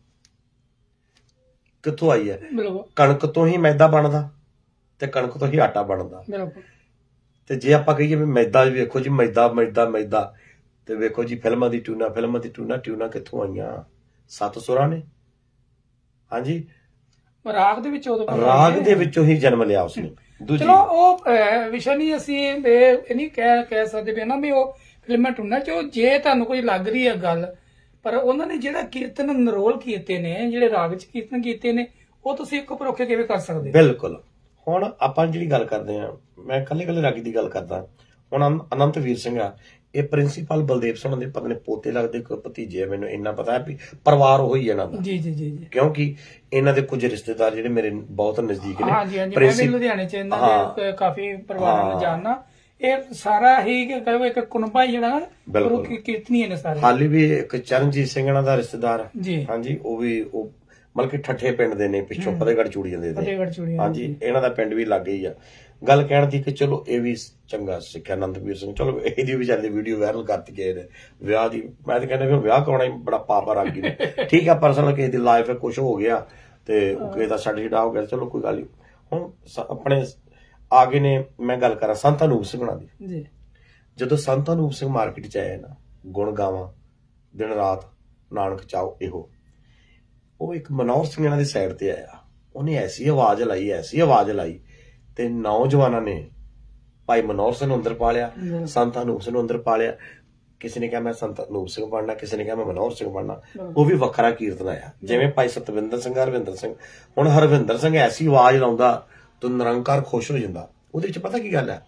ਕਿੱਥੋਂ ਆਈ ਹੈ? ਕਣਕ ਤੋਂ ਹੀ ਮੈਦਾ ਬਣਦਾ ਤੇ ਕਣਕ ਤੋਂ ਹੀ ਆਟਾ ਬਣਦਾ। ਤੇ ਜੇ ਆਪਾਂ ਕਹੀਏ ਵੀ ਮੈਦਾ, ਵੇਖੋ ਜੀ ਮੈਦਾ ਮੈਦਾ ਮੈਦਾ, ਤੇ ਵੇਖੋ ਜੀ ਫਿਲਮਾਂ ਦੀ ਟਿਊਨਾਂ ਕਿੱਥੋਂ ਆਈਆਂ? ਸੱਤ ਸੁਰਾਂ ਨੇ। ਹਾਂਜੀ, ਰਾਗ ਦੇ ਵਿੱਚੋਂ ਹੀ ਜਨਮ ਲਿਆ ਉਸਨੇ। ਚਲੋ ਉਹ ਵਿਸ਼ਾ ਨਹੀਂ, ਅਸੀਂ ਇਹ ਨਹੀਂ ਕਹਿ ਸਕਦੇ ਵੀ ਨਾ ਵੀ ਉਹ ਫਿਲਮਾਂ ਟੂਨਾਂ ਚ, ਜੇ ਤੁਹਾਨੂੰ ਕੋਈ ਲੱਗ ਰਹੀ ਹੈ ਗੱਲ, ਪਰ ਉਹਨਾਂ ਨੇ ਜਿਹੜਾ ਕੀਰਤਨ ਨਰੋਲ ਕੀਤੇ ਨੇ, ਜਿਹੜੇ ਰਾਗ ਚ ਕੀਰਤਨ ਕੀਤੇ ਨੇ, ਉਹ ਤੁਸੀਂ ਇੱਕ ਪਰੋਖੇ ਕਿਵੇਂ ਕਰ ਸਕਦੇ? ਬਿਲਕੁਲ। ਹੁਣ ਆਪਾਂ ਜਿਹੜੀ ਗੱਲ ਕਰਦੇ ਹਾਂ, ਮੈਂ ਕੱਲੇ ਰਾਗੀ ਦੀ ਗੱਲ ਕਰਦਾ। ਹੁਣ ਅਨੰਤ ਵੀਰ ਸਿੰਘ ਆ, ਇਹ ਪ੍ਰਿੰਸੀਪਲ ਬਲਦੇਵ ਸਿੰਘ ਦੇ ਪਤਾ ਨਹੀਂ ਪੋਤੇ ਲੱਗਦੇ, ਕੋਈ ਭਤੀਜੇ, ਮੈਨੂੰ ਇੰਨਾ ਪਤਾ ਹੈ ਵੀ ਪਰਿਵਾਰ ਉਹ ਹੀ ਇਹਨਾਂ ਦਾ। ਜੀ ਜੀ ਜੀ, ਕਿਉਂਕਿ ਇਹਨਾਂ ਦੇ ਕੁਝ ਰਿਸ਼ਤੇਦਾਰ ਜਿਹੜੇ ਮੇਰੇ ਬਹੁਤ ਨਜ਼ਦੀਕ ਨੇ। ਹਾਂਜੀ ਹਾਂਜੀ, ਮੈਂ ਵੀ ਲੁਧਿਆਣੇ ਚ ਇਹਨਾਂ ਦੇ ਕਾਫੀ ਪਰਿਵਾਰਾਂ ਨੂੰ ਜਾਣਦਾ। ਇਹ ਸਾਰਾ ਹੀ ਇੱਕ ਕੁਨਬਾ ਜਿਹੜਾ ਕੀਰਤਨੀ ਨੇ ਸਾਰੇ। ਹਾਲੇ ਵੀ ਇੱਕ ਚਰਨਜੀਤ ਸਿੰਘ ਇਹਨਾਂ ਦਾ ਰਿਸ਼ਤੇਦਾਰ, ਹਾਂਜੀ, ਉਹ ਵੀ ਉਹ ਮਤਲਬ ਕਿ ਠੱਠੇ ਪਿੰਡ ਦੇ ਨੇ, ਪਿੱਛੋਂ ਫਤਿਹਗੜ੍ਹ ਚੂੜੀਆਂ ਦੇ। ਹਾਂਜੀ, ਇਹਨਾਂ ਦਾ ਪਿੰਡ ਵੀ ਲੱਗ ਹੀ ਆ। ਗੱਲ ਕਹਿਣ ਦੀ ਕਿ ਚਲੋ ਇਹ ਵੀ ਚੰਗਾ ਸਿੱਖਿਆ ਅਨੰਦਵੀਰ ਸਿੰਘ, ਚਲੋ ਇਹਦੀ ਵੀ ਚੱਲਦੀ ਵੀਡੀਓ ਵਾਇਰਲ ਕਰਤੀ ਗਏ ਨੇ ਵਿਆਹ ਦੀ। ਮੈਂ ਤਾਂ ਕਹਿੰਦਾ ਵੀ ਵਿਆਹ ਕਰਾਉਣਾ ਹੀ ਬੜਾ ਪਾਪਾ ਰਾਗੀ ਨੇ, ਠੀਕ ਆ, ਪਰਸਨਲ ਕਿਸੇ ਦੀ ਲਾਈਫ ਹੈ, ਕੁਛ ਹੋ ਗਿਆ ਤੇ ਕਿਸੇ ਦਾ ਛੱਡ ਛਡਾ ਹੋ ਗਿਆ, ਚਲੋ ਕੋਈ ਗੱਲ ਨਹੀਂ। ਹੁਣ ਆਪਣੇ ਆ ਗਏ ਨੇ, ਮੈਂ ਗੱਲ ਕਰਾਂ ਸੰਤ ਅਨੂਪ ਸਿੰਘ ਹੋਣਾ ਦੀ। ਜਦੋਂ ਸੰਤ ਅਨੂਪ ਸਿੰਘ ਮਾਰਕੀਟ ਚ ਆਇਆ ਨਾ, ਗੁਣ ਗਾਵਾਂ ਦਿਨ ਰਾਤ ਨਾਨਕ ਚਾਓ ਇਹੋ, ਉਹ ਇੱਕ ਮਨੋਹਰ ਸਿੰਘ ਇਹਨਾਂ ਦੀ ਸਾਈਡ ਤੇ ਆਇਆ, ਉਹਨੇ ਐਸੀ ਆਵਾਜ਼ ਲਾਈ ਤੇ ਨੌਜਵਾਨਾਂ ਨੇ ਭਾਈ ਮਨੋਹਰ ਸਿੰਘ ਨੂੰ ਅੰਦਰ ਪਾ ਲਿਆ, ਸੰਤ ਅਨੂਪ ਸਿੰਘ ਨੂੰ ਅੰਦਰ ਪਾ ਲਿਆ। ਕਿਸੇ ਨੇ ਕਿਹਾ ਮੈਂ ਸੰਤ ਅਨੂਪ ਸਿੰਘ ਬਣਨਾ, ਕਿਸੇ ਨੇ ਕਿਹਾ ਮੈਂ ਮਨੋਹਰ ਸਿੰਘ ਬਣਨਾ। ਉਹ ਵੀ ਵੱਖਰਾ ਕੀਰਤਨ ਆਇਆ, ਜਿਵੇਂ ਭਾਈ ਸਤਵਿੰਦਰ ਸਿੰਘ, ਹਰਵਿੰਦਰ ਸਿੰਘ। ਹੁਣ ਹਰਵਿੰਦਰ ਸਿੰਘ ਐਸੀ ਆਵਾਜ਼ ਲਾਉਂਦਾ ਤਾਂ ਨਿਰੰਕਾਰ ਖੁਸ਼ ਹੋ ਜਾਂਦਾ। ਉਹਦੇ ਵਿੱਚ ਪਤਾ ਕੀ ਗੱਲ ਹੈ,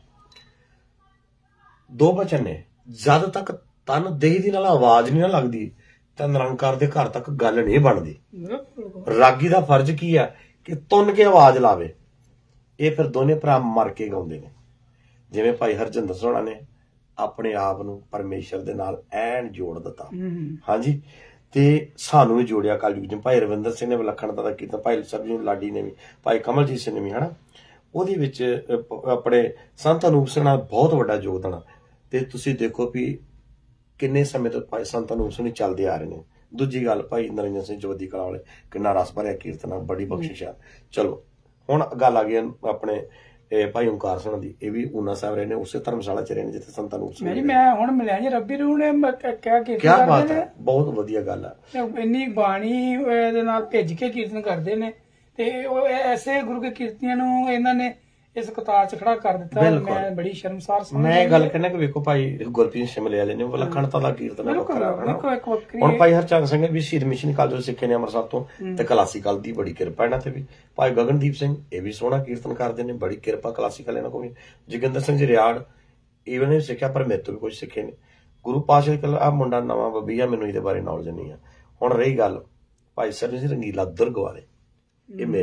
ਦੋ ਬਚਨ ਨੇ, ਜਦ ਤੱਕ ਤਨ ਦੇਹ ਦੀ ਨਾਲ ਆਵਾਜ਼ ਨਹੀਂ ਨਾ ਲੱਗਦੀ ਤਾਂ ਨਿਰੰਕਾਰ ਦੇ ਘਰ ਤੱਕ ਗੱਲ ਨਹੀਂ ਬਣਦੀ। ਰਾਗੀ ਦਾ ਫਰਜ਼ ਕੀ ਆ ਕਿ ਤੁੰਨ ਕੇ ਆਵਾਜ਼ ਲਾਵੇ। ਇਹ ਫਿਰ ਦੋਨੇ ਭਰਾ ਮਰ ਕੇ ਗਾਉਂਦੇ ਨੇ। ਜਿਵੇਂ ਭਾਈ ਹਰਜਿੰਦਰ ਸਿੰਘ ਨੇ ਆਪਣੇ ਆਪ ਨੂੰ ਪਰਮੇਸ਼ਰ ਦੇ ਨਾਲ ਐਨ ਜੋੜ ਦਿੱਤਾ। ਹਾਂਜੀ, ਤੇ ਸਾਨੂੰ ਵੀ ਜੋੜਿਆ ਕਲਯੁਗ ਜਿਵੇਂ ਭਾਈ ਰਵਿੰਦਰ ਸਿੰਘ ਨੇ ਵਿਲੱਖਣਤਾ ਦਾ ਕੀਤਾ, ਭਾਈ ਸਰਬਜੀਤ ਲਾਡੀ ਨੇ ਵੀ, ਭਾਈ ਕਮਲਜੀਤ ਸਿੰਘ ਨੇ ਵੀ, ਹਨਾ। ਉਹਦੇ ਵਿੱਚ ਆਪਣੇ ਸੰਤ ਅਨੂਪ ਸਿੰਘ ਨਾਲ ਬਹੁਤ ਵੱਡਾ ਯੋਗਦਾਨ। ਤੇ ਤੁਸੀਂ ਦੇਖੋ ਵੀ ਕਿੰਨੇ ਸਮੇਂ ਤੋਂ ਭਾਈ ਸੰਤ ਅਨੂਪ ਸਿੰਘ ਚੱਲਦੇ ਆ ਰਹੇ ਨੇ। ਦੂਜੀ ਗੱਲ, ਭਾਈ ਨਰਿੰਦਰ ਸਿੰਘ ਜਵੱਦੀ ਕਲਾਂ ਵਾਲੇ, ਕਿੰਨਾ ਰਸ ਭਰਿਆ ਕੀਰਤਨ, ਬੜੀ ਬਖਸ਼ਿਸ਼ ਆ। ਚਲੋ ਹੁਣ ਗੱਲ ਆ ਗਈ ਆਪਣੇ ਭਾਈ ਓਂਕਾਰ ਸਿੰਘ ਦੀ। ਇਹ ਵੀ ਊਨਾ ਸਾਹਿਬ ਰਹੇ ਨੇ, ਉਸੇ ਧਰਮਸ਼ਾਲਾ ਚ ਰਹੇ ਨੇ ਜਿੱਥੇ ਸੰਤ ਅਨੂਪ ਸਿੰਘ। ਮੈਂ ਹੁਣ ਮਿਲਿਆ ਜੀ ਰੱਬੀ ਰੂ ਨੇ, ਕਿਆ ਬਾਤ ਹੈ, ਬਹੁਤ ਵਧੀਆ ਗੱਲ ਆ। ਇੰਨੀ ਬਾਣੀ ਦੇ ਨਾਲ ਭੇਜ ਕੇ ਕੀਰਤਨ ਕਰਦੇ ਨੇ, ਤੇ ਉਹ ਐਸੇ ਗੁਰੂ ਕੇ ਕੀਰਤਨੀਆਂ ਨੂੰ ਇਹਨਾਂ ਨੇ ਇਸ ਕਤਾਰ ਚ ਖੜਾ ਕਰ ਦਿੱਤਾ। ਮੈਂ ਬੜੀ ਸ਼ਰਮਸਾਰ ਸਮਝਦਾ। ਮੈਂ ਇਹ ਗੱਲ ਕਹਿਣਾ ਕਿ ਵੇਖੋ ਭਾਈ ਗੁਰਪ੍ਰੀਤ ਸ਼ਿਮਲੇ ਵਾਲੇ ਨੇ ਵਿਲੱਖਣਤਾ ਦਾ ਕੀਰਤਨ ਵੱਖਰਾ। ਹੁਣ ਭਾਈ ਹਰਚੰਦ ਸਿੰਘ ਵੀ ਸ਼ਹੀਦ ਮਿਸ਼ਨ ਕਾਲਜ ਸਿੱਖੇ ਨੇ ਅੰਮ੍ਰਿਤਸਰ ਤੋਂ, ਤੇ ਕਲਾਸੀਕਲ ਦੀ ਬੜੀ ਕਿਰਪਾ ਇਹਨਾਂ ਤੇ ਵੀ। ਭਾਈ ਗਗਨਦੀਪ ਸਿੰਘ ਇਹ ਵੀ ਸੋਹਣਾ ਕੀਰਤਨ ਕਰਦੇ ਨੇ, ਬੜੀ ਕਿਰਪਾ ਕਲਾਸੀਕਲ ਇਹਨਾਂ ਕੋਲ ਵੀ। ਜੋਗਿੰਦਰ ਸਿੰਘ ਜੀ ਰਿਆੜ ਈਵਨ ਇਹ ਸਿੱਖਿਆ, ਪਰ ਮੇਰੇ ਤੋਂ ਵੀ ਕੁਝ ਸਿੱਖੇ ਨੇ। ਗੁਰੂ ਪਾਤਸ਼ਾਹ ਆ ਮੁੰਡਾ ਨਵਾਂ ਬੱਬੀ ਆ, ਮੈਨੂੰ ਇਹਦੇ ਬਾਰੇ ਨੌਲੇਜ ਨਹੀਂ ਆ। ਹੁਣ ਰਹੀ ਗੱਲ ਭਾਈ ਸਰਬਜੀਤ ਸਿੰਘ ਰੰਗੀਲਾ ਦੁਰਗ ਵਾਲੇ, ਇਹ ਮੇਰੇ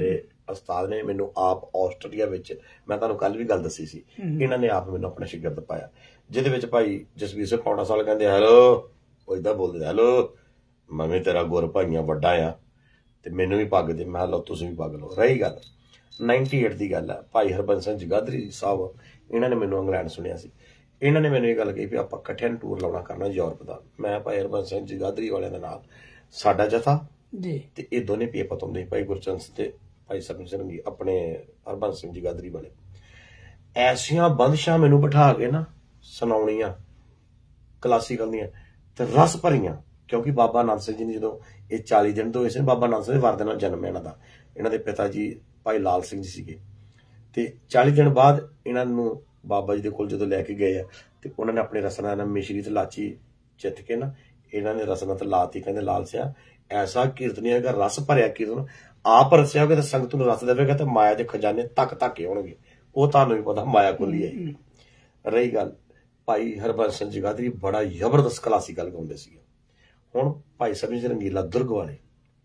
ਉਸਤਾਦ ਨੇ ਮੈਨੂੰ ਆਪ ਆਸਟ੍ਰੇਲੀਆ ਵਿੱਚ, ਮੈਂ ਤੁਹਾਨੂੰ ਕੱਲ ਵੀ ਗੱਲ ਦੱਸੀ ਸੀ, ਇਹਨਾਂ ਨੇ ਆਪ ਮੈਨੂੰ ਆਪਣਾ ਸ਼ਾਗਿਰਦ ਪਾਇਆ, ਜਿਹਦੇ ਵਿੱਚ ਭਾਈ ਜਸਵੀਰ ਸਿੰਘ ਪੌਂਡਾ ਸਾਹਿਬ ਕਹਿੰਦੇ ਹੈਲੋ, ਉਹ ਏਦਾਂ ਬੋਲਦੇ ਹੈਲੋ ਮੈਂ ਵੀ ਤੇਰਾ ਗੁਰ ਭਾਈਆਂ ਵੱਡਾ ਆ ਤੇ ਮੈਨੂੰ ਵੀ ਪੱਗ ਦੇ। ਮੈਂ ਲਓ ਤੁਸੀਂ ਵੀ ਪੱਗ ਲਓ। ਰਹੀ ਗੱਲ 98 ਦੀ ਗੱਲ ਹੈ, ਭਾਈ ਹਰਬੰਸ ਸਿੰਘ ਜਗਾਦਰੀ ਸਾਹਿਬ, ਇਹਨਾਂ ਨੇ ਮੈਨੂੰ ਇੰਗਲੈਂਡ ਸੁਣਿਆ ਸੀ, ਇਹਨਾਂ ਨੇ ਮੈਨੂੰ ਇਹ ਗੱਲ ਕਹੀ ਵੀ ਆਪਾਂ ਇਕੱਠਿਆਂ ਨੂੰ ਟੂਰ ਲਾਉਣਾ ਕਰਨਾ ਯੂਰਪ ਦਾ। ਮੈਂ ਭਾਈ ਹਰਬੰਸ ਸਿੰਘ ਜਗਾਦਰੀ ਵਾਲਿਆਂ ਦੇ ਨਾਲ ਸਾਡਾ ਜਥਾ ਜੀ, ਤੇ ਇਹ ਦੋਨੇ ਪੇਪਤ ਹੁੰਦੇ ਭਾਈ ਗੁਰਚਰਨ ਸਿੰਘ ਤੇ ਭਾਈ ਸਰਬਜੀਤ ਸਿੰਘ ਆਪਣੇ ਹਰਬੰਸ ਸਿੰਘ ਜਗਾਦਰੀ ਵਾਲੇ। ਐਸੀਆਂ ਬੰਦਸ਼ਾਂ ਮੈਨੂੰ ਬਿਠਾ ਕੇ ਨਾ ਸੁਣਾਉਣੀਆਂ ਕਲਾਸੀਕਲ ਦੀਆਂ ਤੇ ਰਸ ਭਰੀਆਂ, ਕਿਉਂਕਿ ਬਾਬਾ ਆਨੰਦ ਸਿੰਘ ਜੀ ਨੇ ਜਦੋਂ ਇਹ 40 ਦਿਨ ਤੋਂ ਹੋਏ ਸੀ, ਬਾਬਾ ਆਨੰਦ ਸਿੰਘ ਦੇ ਵਰ ਦੇ ਨਾਲ ਜਨਮ ਇਹਨਾਂ ਦਾ, ਇਹਨਾਂ ਦੇ ਪਿਤਾ ਜੀ ਭਾਈ ਲਾਲ ਸਿੰਘ ਜੀ ਸੀਗੇ, ਤੇ 40 ਦਿਨ ਬਾਅਦ ਇਹਨਾਂ ਨੂੰ ਬਾਬਾ ਜੀ ਦੇ ਕੋਲ ਜਦੋਂ ਲੈ ਕੇ ਗਏ ਆ ਤੇ ਉਹਨਾਂ ਨੇ ਆਪਣੇ ਰਸਨਾ ਨਾਲ ਮਿਸ਼ਰੀ ਤੇ ਲਾਚੀ ਚਿੱਤ ਕੇ ਨਾ ਇਹਨਾਂ ਨੇ ਰਸਨਾ ਤੇ ਲਾਤੀ, ਕਹਿੰਦੇ ਲਾਲ ਸਿਆ ਐਸਾ ਕੀਰਤਨੀ ਹੈਗਾ, ਰਸ ਭਰਿਆ ਕੀਰਤਨ, ਆਪ ਰਸਿਆ ਹੋਵੇ ਤੇ ਸੰਗਤ ਨੂੰ ਰਸ ਦੇਵੇਗਾ ਤੇ ਮਾਇਆ ਦੇ ਖਜ਼ਾਨੇ ਤੱਕ ਧਾਕੇ ਹੋਣਗੇ। ਉਹ ਤੁਹਾਨੂੰ ਵੀ ਪਤਾ ਮਾਇਆ ਕੋਲੀ ਹੈ। ਰਹੀ ਗੱਲ ਭਾਈ ਹਰਬੰਸ ਸਿੰਘ ਜਗਾਦਰੀ ਬੜਾ ਜ਼ਬਰਦਸਤ ਕਲਾਸੀਕਲ ਗਾਉਂਦੇ ਸੀ। ਹੁਣ ਭਾਈ ਸਰਬਜੀਤ ਰੰਗੀਲਾ ਦੁਰਗ ਵਾਲੇ,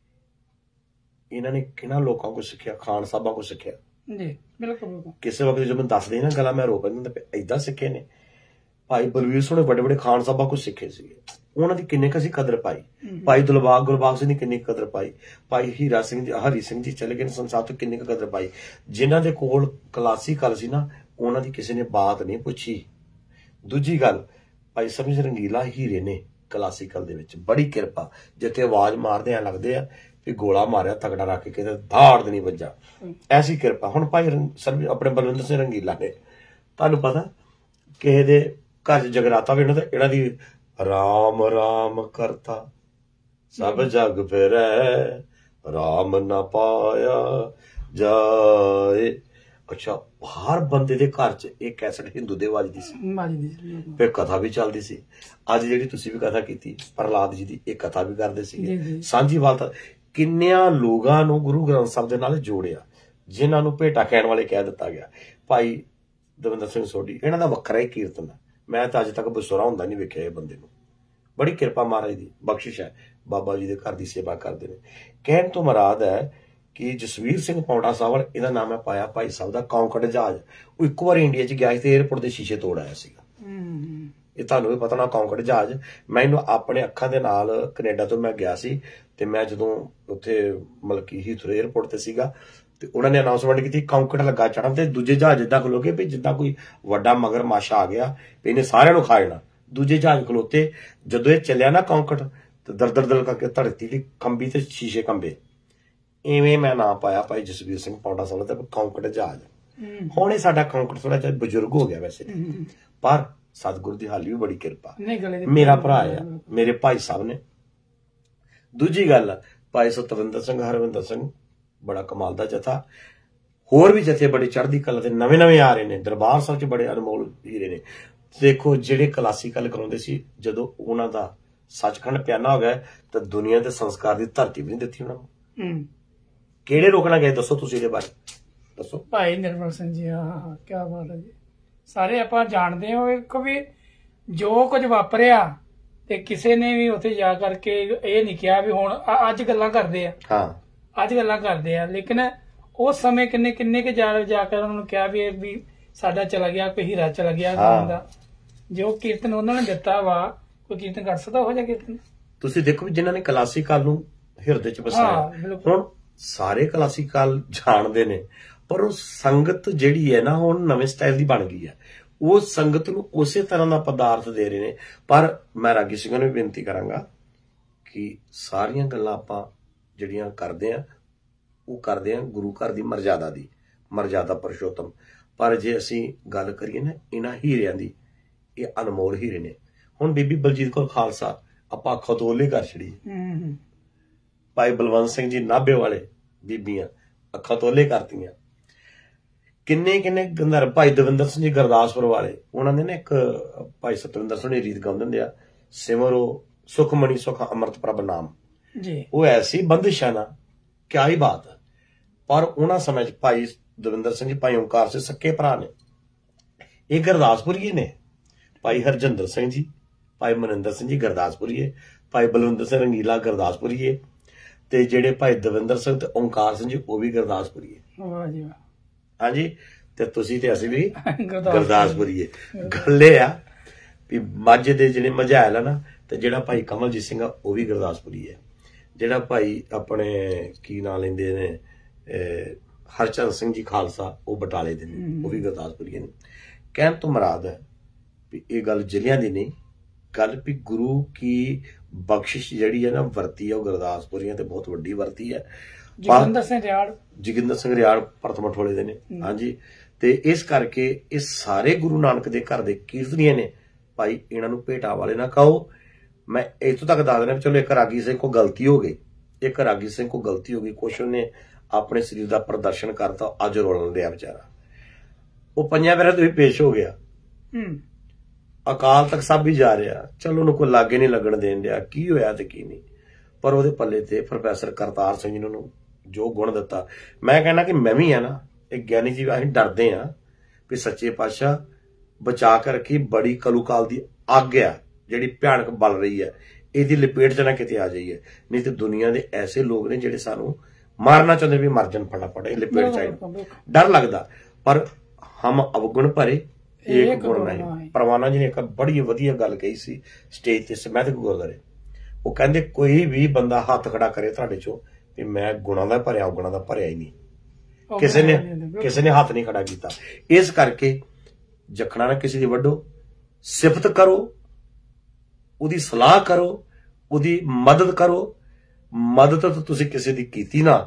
ਇਹਨਾਂ ਨੇ ਕਿਹਨਾਂ ਲੋਕਾਂ ਕੋਲ ਸਿੱਖਿਆ? ਖਾਨ ਸਾਹਿਬਾਂ ਕੋਲ ਸਿੱਖਿਆ ਜੀ, ਬਿਲਕੁਲ। ਕਿਸੇ ਵਕਤ ਜਦੋਂ ਮੈਂ ਦੱਸਦੇ ਨਾ ਗੱਲਾਂ ਮੈਂ ਰੋ ਪੈਂਦਾ, ਏਦਾਂ ਸਿੱਖੇ ਨੇ। ਭਾਈ ਬਲਵੀਰ ਸਿੰਘ ਵੱਡੇ ਵੱਡੇ ਖਾਨ ਸਾਹਿਬਾਂ ਕੋਲ ਸਿੱਖੇ ਸੀਗੇ, ਉਹਨਾਂ ਦੀ ਕਿੰਨੇ ਕੁ ਅਸੀਂ ਕਦਰ ਪਾਈ। ਭਾਈ ਗੁਰਬਾਗ ਸਿੰਘ ਦੀ ਕਿੰਨੀ ਕਦਰ ਪਾਈ। ਭਾਈ ਹੀਰਾ ਸਿੰਘ ਜੀ ਹਰੀ ਸਿੰਘ ਜੀ ਚਲੇ ਗਏ ਨੇ ਸੰਸਾਰ ਤੋਂ, ਕਿੰਨੀ ਕੁ ਕਦਰ ਪਾਈ। ਜਿਨ੍ਹਾਂ ਦੇ ਕੋਲ ਕਲਾਸੀਕਲ ਸੀ ਨਾ, ਉਹਨਾਂ ਦੀ ਕਿਸੇ ਨੇ ਬਾਤ ਨਹੀਂ ਪੁੱਛੀ। ਦੂਜੀ ਗੱਲ ਭਾਈ ਸਰਬਜੀਤ ਰੰਗੀਲਾ ਹੀਰੇ ਨੇ ਕਲਾਸੀਕਲ ਦੇ ਵਿੱਚ ਬੜੀ ਕਿਰਪਾ, ਜਿੱਥੇ ਆਵਾਜ਼ ਮਾਰਦੇ ਆ ਲੱਗਦੇ ਆ ਵੀ ਗੋਲਾ ਮਾਰਿਆ ਤਗੜਾ ਰੱਖ ਕੇ ਕਿਤੇ ਧਾੜ ਨਹੀਂ ਵੱਜਾ, ਐਸੀ ਕਿਰਪਾ। ਹੁਣ ਭਾਈ ਆਪਣੇ ਬਲਵਿੰਦਰ ਸਿੰਘ ਰੰਗੀਲਾ ਨੇ, ਤੁਹਾਨੂੰ ਪਤਾ ਕਿਸੇ ਦੇ ਘਰ ਚ ਜਗਰਾਤਾ ਵੀ ਇਹਨਾਂ ਦੀ ਰਾਮ ਰਾਮ ਕਰਤਾ ਸਭ ਜਗ ਫਿਰੈ, ਰਾਮ ਨਾ ਪਾਇਆ ਜਾਏ। ਅੱਛਾ, ਹਰ ਬੰਦੇ ਦੇ ਘਰ ਚ ਇਹ ਕੈਸਟ ਹਿੰਦੂ ਦੇ ਵੱਜਦੀ ਸੀ, ਫਿਰ ਕਥਾ ਵੀ ਚੱਲਦੀ ਸੀ। ਅੱਜ ਜਿਹੜੀ ਤੁਸੀਂ ਵੀ ਕਥਾ ਕੀਤੀ ਪ੍ਰਹਲਾਦ ਜੀ ਦੀ, ਇਹ ਕਥਾ ਵੀ ਕਰਦੇ ਸੀਗੇ। ਸਾਂਝੀਵਾਲਤਾ ਕਿੰਨਿਆਂ ਲੋਕਾਂ ਨੂੰ ਗੁਰੂ ਗ੍ਰੰਥ ਸਾਹਿਬ ਦੇ ਨਾਲ ਜੋੜਿਆ, ਜਿਨ੍ਹਾਂ ਨੂੰ ਭੇਟਾ ਕਹਿਣ ਵਾਲੇ ਕਹਿ ਦਿੱਤਾ ਗਿਆ। ਭਾਈ ਦਵਿੰਦਰ ਸਿੰਘ ਸੋਢੀ, ਇਹਨਾਂ ਦਾ ਵੱਖਰਾ ਹੀ ਕੀਰਤਨ ਹੈ। ਮੈਂ ਤਾਂ ਅੱਜ ਤੱਕ ਬਸੁਰਾ ਹੁੰਦਾ ਨਹੀਂ ਵੇਖਿਆ ਇਹ ਬੰਦੇ ਨੂੰ। ਬੜੀ ਕਿਰਪਾ ਮਹਾਰਾਜ ਦੀ ਬਖਸ਼ਿਸ਼ ਹੈ, ਬਾਬਾ ਜੀ ਦੇ ਘਰ ਦੀ ਸੇਵਾ ਕਰਦੇ ਨੇ। ਕਹਿਣ ਤੋਂ ਮੁਰਾਦ ਹੈ ਕਿ ਜਸਵੀਰ ਸਿੰਘ ਪੌਂਡਾ ਸਾਹਿਬ, ਇਹਦਾ ਨਾਮ ਹੈ ਪਾਇਆ ਭਾਈ ਸਾਹਿਬ ਦਾ ਕੌਂਕੜ ਜਹਾਜ਼। ਉਹ ਇੱਕ ਵਾਰ ਇੰਡੀਆ ਚ ਗਿਆ ਸੀ ਤੇ ਏਅਰਪੋਰਟ ਦੇ ਸ਼ੀਸ਼ੇ ਤੋੜ ਆਇਆ ਸੀਗਾ। ਇਹ ਤੁਹਾਨੂੰ ਵੀ ਪਤਾ ਨਾ ਕੌਂਕੜ ਜਹਾਜ਼। ਮੈਂ ਇਹਨੂੰ ਆਪਣੇ ਅੱਖਾਂ ਦੇ ਨਾਲ ਕੈਨੇਡਾ ਤੋਂ ਮੈਂ ਗਿਆ ਸੀ, ਤੇ ਮੈਂ ਜਦੋਂ ਉੱਥੇ ਮਤਲਬ ਕਿ ਹੀਥਰੋ ਏਅਰਪੋਰਟ ਤੇ ਸੀਗਾ ਤੇ ਉਹਨਾਂ ਨੇ ਅਨਾਉਂਸਮੈਂਟ ਕੀਤੀ ਕੌਂਕੜ ਲੱਗਾ ਚੜਨ, ਤੇ ਦੂਜੇ ਜਹਾਜ਼ ਏਦਾਂ ਖਲੋਗੇ ਵੀ ਜਿੱਦਾਂ ਕੋਈ ਵੱਡਾ ਮਗਰ ਮਾਸ਼ਾ ਆ ਗਿਆ ਵੀ ਇਹਨੇ ਸਾਰਿਆਂ ਨੂੰ ਖਾ ਜਾਣਾ। ਦੂਜੇ ਜਹਾਜ਼ ਖਲੋਤੇ, ਜਦੋਂ ਇਹ ਚੱਲਿਆ ਨਾ ਕੌਂਕੜ ਤੇ ਦਰਦਲ ਕਰਕੇ ਧਰਤੀ ਦੀ ਕੰਬੀ ਤੇ ਸ਼ੀਸ਼ੇ ਕੰਬੇ। ਇਵੇਂ ਮੈਂ ਨਾਂ ਪਾਇਆ ਭਾਈ ਜਸਵੀਰ ਸਿੰਘ ਪੌਂਡਾ ਸਾਹਿਬ ਦਾ ਕੌਂਕੜ ਜਹਾਜ਼। ਹੁਣ ਇਹ ਸਾਡਾ ਕੌਂਕੜ ਥੋੜਾ ਜਿਹਾ ਬਜ਼ੁਰਗ ਹੋ ਗਿਆ ਵੈਸੇ, ਪਰ ਸਤਿਗੁਰੂ ਦੀ ਹਾਲੀ ਵੀ ਬੜੀ ਕਿਰਪਾ। ਮੇਰਾ ਭਰਾ ਆ, ਮੇਰੇ ਭਾਈ ਸਾਹਿਬ ਨੇ। ਦੂਜੀ ਗੱਲ ਭਾਈ ਸਤਵਿੰਦਰ ਸਿੰਘ ਹਰਵਿੰਦਰ ਸਿੰਘ, ਬੜਾ ਕਮਾਲ ਦਾ ਜਥਾ। ਹੋਰ ਵੀ ਜਥੇ ਬੜੇ ਚੜ੍ਹਦੀ ਕਲਾ ਤੇ ਨਵੇਂ ਆ ਰਹੇ ਨੇ। ਦਰਬਾਰ ਸਾਹਿਬ ਚ ਬੜੇ ਅਨਮੋਲ ਹੀਰੇ ਨੇ। ਦੇਖੋ ਜਿਹੜੇ ਕਲਾਸੀਕਲ ਕਰਾਉਂਦੇ ਸੀ, ਜਦੋਂ ਉਹਨਾਂ ਦਾ ਸੱਚਖੰਡ ਪਿਆਨਾ ਹੋ ਗਿਆ ਤਾਂ ਦੁਨੀਆ ਦੇ ਸੰਸਕਾਰ ਦੀ ਧਰਤੀ ਵੀ ਨਹੀਂ ਦਿੱਤੀ ਉਹਨਾਂ ਨੂੰ। ਕਿਹੜੇ ਰੋਕਣਾ ਗਏ ਦੱਸੋ ਤੁਸੀਂ ਇਹਦੇ ਬਾਰੇ ਦੱਸੋ। ਭਾਈ ਨਿਰਮਲ ਸਿੰਘ ਜੀ, ਹਾਂ ਕੀ ਬਾਤ ਹੈ ਜੀ। ਸਾਰੇ ਆਪਾਂ ਜਾਣਦੇ ਹਾਂ ਇੱਕ ਵੀ ਜੋ ਕੁਝ ਵਾਪਰਿਆ ਤੇ ਕਿਸੇ ਨੇ ਵੀ ਉੱਥੇ ਜਾ ਕਰਕੇ ਇਹ ਨਹੀਂ ਕਿਹਾ ਵੀ ਹੁਣ ਅੱਜ ਗੱਲਾਂ ਕਰਦੇ ਆ। ਹਾਂ, ਅੱਜ ਗੱਲਾਂ ਕਰਦੇ ਆ, ਲੇਕਿਨ ਉਸ ਸਮੇਂ ਕਿੰਨੇ ਕੇ ਜਾ ਕੇ ਉਹਨਾਂ ਨੂੰ ਕਿਹਾ ਵੀ ਸਾਡਾ ਚਲਾ ਗਿਆ, ਕੋਈ ਹੀਰਾ ਚਲਾ ਗਿਆ ਦਾ। ਜੋ ਕੀਰਤਨ ਉਹਨਾਂ ਨੇ ਦਿੱਤਾ ਵਾ, ਕੋਈ ਕੀਰਤਨ ਕਰ ਸਕਦਾ ਹੋ ਜਾ ਕੀਰਤਨ। ਤੁਸੀਂ ਦੇਖੋ ਵੀ ਜਿਨ੍ਹਾਂ ਨੇ ਕਲਾਸੀਕਲ ਨੂੰ ਹਿਰਦੇ ਚ ਵਸਾਇਆ। ਹੁਣ ਸਾਰੇ ਕਲਾਸੀਕਲ ਜਾਣਦੇ ਨੇ, ਪਰ ਉਹ ਸੰਗਤ ਜਿਹੜੀ ਹੈ ਨਾ ਹੁਣ ਨਵੇਂ ਸਟਾਈਲ ਦੀ ਬਣ ਗਈ ਹੈ। ਉਹ ਸੰਗਤ ਨੂੰ ਉਸੇ ਤਰ੍ਹਾਂ ਦਾ ਪਦਾਰਥ ਦੇ ਰਹੇ ਨੇ। ਪਰ ਮੈਂ ਰਾਗੀ ਸਿੰਘਾਂ ਨੂੰ ਵੀ ਬੇਨਤੀ ਕਰਾਂਗਾ ਕਿ ਸਾਰੀਆਂ ਗੱਲਾਂ ਆਪਾਂ ਜਿਹੜੀਆਂ ਕਰਦੇ ਆ, ਉਹ ਕਰਦੇ ਆ ਗੁਰੂ ਘਰ ਦੀ ਮਰਜ਼ਾਦਾ ਦੀ, ਮਰਜ਼ਾਦਾ ਪੁਰਸ਼ੋਤਮ। ਪਰ ਜੇ ਅਸੀਂ ਗੱਲ ਕਰੀਏ ਨਾ ਇਹਨਾਂ ਹੀਰਿਆਂ ਦੀ, ਇਹ ਅਨਮੋਲ ਹੀਰੇ ਨੇ। ਹੁਣ ਬੀਬੀ ਬਲਜੀਤ ਕੌਰ ਖਾਲਸਾ ਆਪਾਂ ਅੱਖਾਂ ਤੋਂ ਓਲੇ ਕਰ ਛੜੀ। ਭਾਈ ਬਲਵੰਤ ਸਿੰਘ ਜੀ ਨਾਭੇ ਵਾਲੇ ਬੀਬੀਆਂ ਅੱਖਾਂ ਤੋਂ ਓਲੇ ਕਰਤੀਆਂ। ਕਿੰਨੇ ਗੰਧਰਵ ਭਾਈ ਦਵਿੰਦਰ ਸਿੰਘ ਜੀ ਗੁਰਦਾਸਪੁਰ ਵਾਲੇ, ਉਹਨਾਂ ਨੇ ਨਾ ਇੱਕ ਭਾਈ ਸਤਵਿੰਦਰ ਸਿੰਘ ਦੀ ਰੀਤ ਗਾਉਂਦੇ ਹੁੰਦੇ ਆ, ਸਿਮਰੋ ਸੁਖਮਣੀ ਸੁਖ ਅੰਮ੍ਰਿਤ ਪ੍ਰਭ ਨਾਮ ਜੀ। ਉਹ ਐਸੀ ਬੰਦਿਸ਼ ਹੈ ਨਾ, ਕਿਆ ਹੀ ਬਾਤ ਹੈ। ਪਰ ਉਹਨਾਂ ਸਮੇਂ ਚ ਭਾਈ ਦਵਿੰਦਰ ਸਿੰਘ ਜੀ ਭਾਈ ਓਂਕਾਰ ਸਿੰਘ ਸੱਕੇ ਭਰਾ ਨੇ, ਇਹ ਗੁਰਦਾਸਪੁਰੀਏ ਨੇ। ਭਾਈ ਹਰਜਿੰਦਰ ਸਿੰਘ ਜੀ, ਭਾਈ ਮਨਿੰਦਰ ਸਿੰਘ ਜੀ ਗੁਰਦਾਸਪੁਰੀਏ, ਭਾਈ ਬਲਵਿੰਦਰ ਸਿੰਘ ਰੰਗੀਲਾ ਗੁਰਦਾਸਪੁਰੀਏ, ਤੇ ਜਿਹੜੇ ਭਾਈ ਦਵਿੰਦਰ ਸਿੰਘ ਤੇ ਓਂਕਾਰ ਸਿੰਘ ਜੀ ਉਹ ਵੀ ਗੁਰਦਾਸਪੁਰੀ ਹੈ। ਵਾਹ ਜੀ ਵਾਹ। ਹਾਂਜੀ, ਤੇ ਤੁਸੀਂ ਤੇ ਅਸੀਂ ਵੀ ਗੁਰਦਾਸਪੁਰੀ ਹੈ। ਗੱਲ ਇਹ ਆ ਵੀ ਮਾਝੇ ਦੇ ਜਿਹੜੇ ਮਝੈਲ ਆ ਨਾ, ਤੇ ਜਿਹੜਾ ਭਾਈ ਕਮਲਜੀਤ ਸਿੰਘ ਆ ਉਹ ਵੀ ਗੁਰਦਾਸਪੁਰੀ ਹੈ। ਜਿਹੜਾ ਭਾਈ ਆਪਣੇ ਕੀ ਨਾਂ ਲੈਂਦੇ ਨੇ ਹਰਚੰਦ ਸਿੰਘ ਜੀ ਖਾਲਸਾ ਉਹ ਬਟਾਲੇ ਦੇ ਨੇ, ਉਹ ਵੀ ਗੁਰਦਾਸਪੁਰੀ ਨੇ। ਕਹਿਣ ਤੋਂ ਮੁਰਾਦ ਹੈ ਵੀ ਇਹ ਗੱਲ ਜ਼ਿਲ੍ਹਿਆਂ ਦੀ ਨਹੀਂ, ਗੱਲ ਵੀ ਗੁਰੂ ਕੀ ਬਖਸ਼ਿਸ਼ ਜਿਹੜੀ ਹੈ ਨਾ ਵਰਤੀ ਹੈ ਉਹ ਗੁਰਦਾਸਪੁਰੀਆਂ ਤੇ ਬਹੁਤ ਵੱਡੀ ਵਰਤੀ ਹੈ। ਜੋਗਿੰਦਰ ਸਿੰਘ ਰਿਆੜ ਭਰਤ ਮਠੋਲੇ ਦੇ ਨੇ। ਹਾਂਜੀ, ਤੇ ਇਸ ਕਰਕੇ ਇਹ ਸਾਰੇ ਗੁਰੂ ਨਾਨਕ ਦੇ ਘਰ ਦੇ ਕੀਰਤਨੀਏ ਨੇ ਭਾਈ, ਇਹਨਾਂ ਨੂੰ ਭੇਟਾ ਵਾਲੇ ਨਾ ਕਹੋ। ਮੈਂ ਇੱਥੋਂ ਤੱਕ ਦੱਸ ਦੇਣਾ, ਚਲੋ ਇੱਕ ਰਾਗੀ ਸਿੰਘ ਕੋ ਗਲਤੀ ਹੋ ਗਈ, ਕੁਛ ਉਹਨੇ ਆਪਣੇ ਸਰੀਰ ਦਾ ਪ੍ਰਦਰਸ਼ਨ ਕਰਤਾ, ਅੱਜ ਰੋਲਣ ਡਿਆ ਵਿਚਾਰਾ, ਉਹ ਪੰਜਾਂ ਪੈਰਾਂ ਤੋਂ ਹੀ ਪੇਸ਼ ਹੋ ਗਿਆ। ਅਕਾਲ ਤੱਕ ਸਭ ਵੀ ਜਾ ਰਿਹਾ, ਚਲੋ ਉਹਨੂੰ ਕੋਈ ਲਾਗੇ ਨਹੀਂ ਲੱਗਣ ਦੇਣ ਡਿਆ ਕੀ ਹੋਇਆ ਤੇ ਕੀ ਨਹੀਂ, ਪਰ ਉਹਦੇ ਪੱਲੇ ਤੇ ਪ੍ਰੋਫੈਸਰ ਕਰਤਾਰ ਸਿੰਘ ਜੀ ਨੂੰ ਜੋ ਗੁਣ ਦਿੱਤਾ। ਮੈਂ ਕਹਿੰਦਾ ਕਿ ਮੈਂ ਵੀ ਆ ਨਾ, ਇਹ ਗਿਆਨੀ ਜੀ ਅਸੀਂ ਡਰਦੇ ਆ ਵੀ ਸੱਚੇ ਪਾਤਸ਼ਾਹ ਬਚਾ ਕੇ ਰੱਖੀ, ਬੜੀ ਕਲੂਕਾਲ ਦੀ ਅੱਗ ਆ ਜਿਹੜੀ ਭਿਆਨਕ ਬਲ ਰਹੀ ਹੈ, ਇਹਦੀ ਲਪੇਟ ਚ ਨਾ ਕਿਤੇ ਆ ਜਾਈਏ, ਨਹੀਂ ਤੇ ਦੁਨੀਆ ਦੇ ਐਸੇ ਲੋਕ ਨੇ ਜਿਹੜੇ ਸਾਨੂੰ ਮਾਰਨਾ ਚਾਹੁੰਦੇ ਵੀ ਮਰ ਜਾਣ ਫਟਾਫਟ, ਇਹ ਲਪੇਟ ਚ ਡਰ ਲੱਗਦਾ। ਪਰ ਹਮ ਅਵਗੁਣ ਭਰੇ ਇੱਕ ਗੁਣ ਨਹੀਂ। ਪਰਵਾਨਾ ਜੀ ਨੇ ਇੱਕ ਬੜੀ ਵਧੀਆ ਗੱਲ ਕਹੀ ਸੀ ਸਟੇਜ ਤੇ ਸਮੈਤਕ ਗੁਰਦੁਆਰੇ, ਉਹ ਕਹਿੰਦੇ ਕੋਈ ਵੀ ਬੰਦਾ ਹੱਥ ਖੜਾ ਕਰੇ ਤੁਹਾਡੇ ਚੋਂ ਵੀ ਮੈਂ ਗੁਣਾਂ ਦਾ ਭਰਿਆ, ਔਗੁਣਾਂ ਦਾ ਭਰਿਆ ਹੀ ਨਹੀਂ, ਕਿਸੇ ਨੇ ਹੱਥ ਨਹੀਂ ਖੜਾ ਕੀਤਾ। ਇਸ ਕਰਕੇ ਜਖਣਾ ਨਾ ਕਿਸੇ ਦੀ ਵੱਢੋ, ਸਿਫਤ ਕਰੋ, ਉਹਦੀ ਸਲਾਹ ਕਰੋ, ਉਹਦੀ ਮਦਦ ਕਰੋ। ਮਦਦ ਤਾਂ ਤੁਸੀਂ ਕਿਸੇ ਦੀ ਕੀਤੀ ਨਾ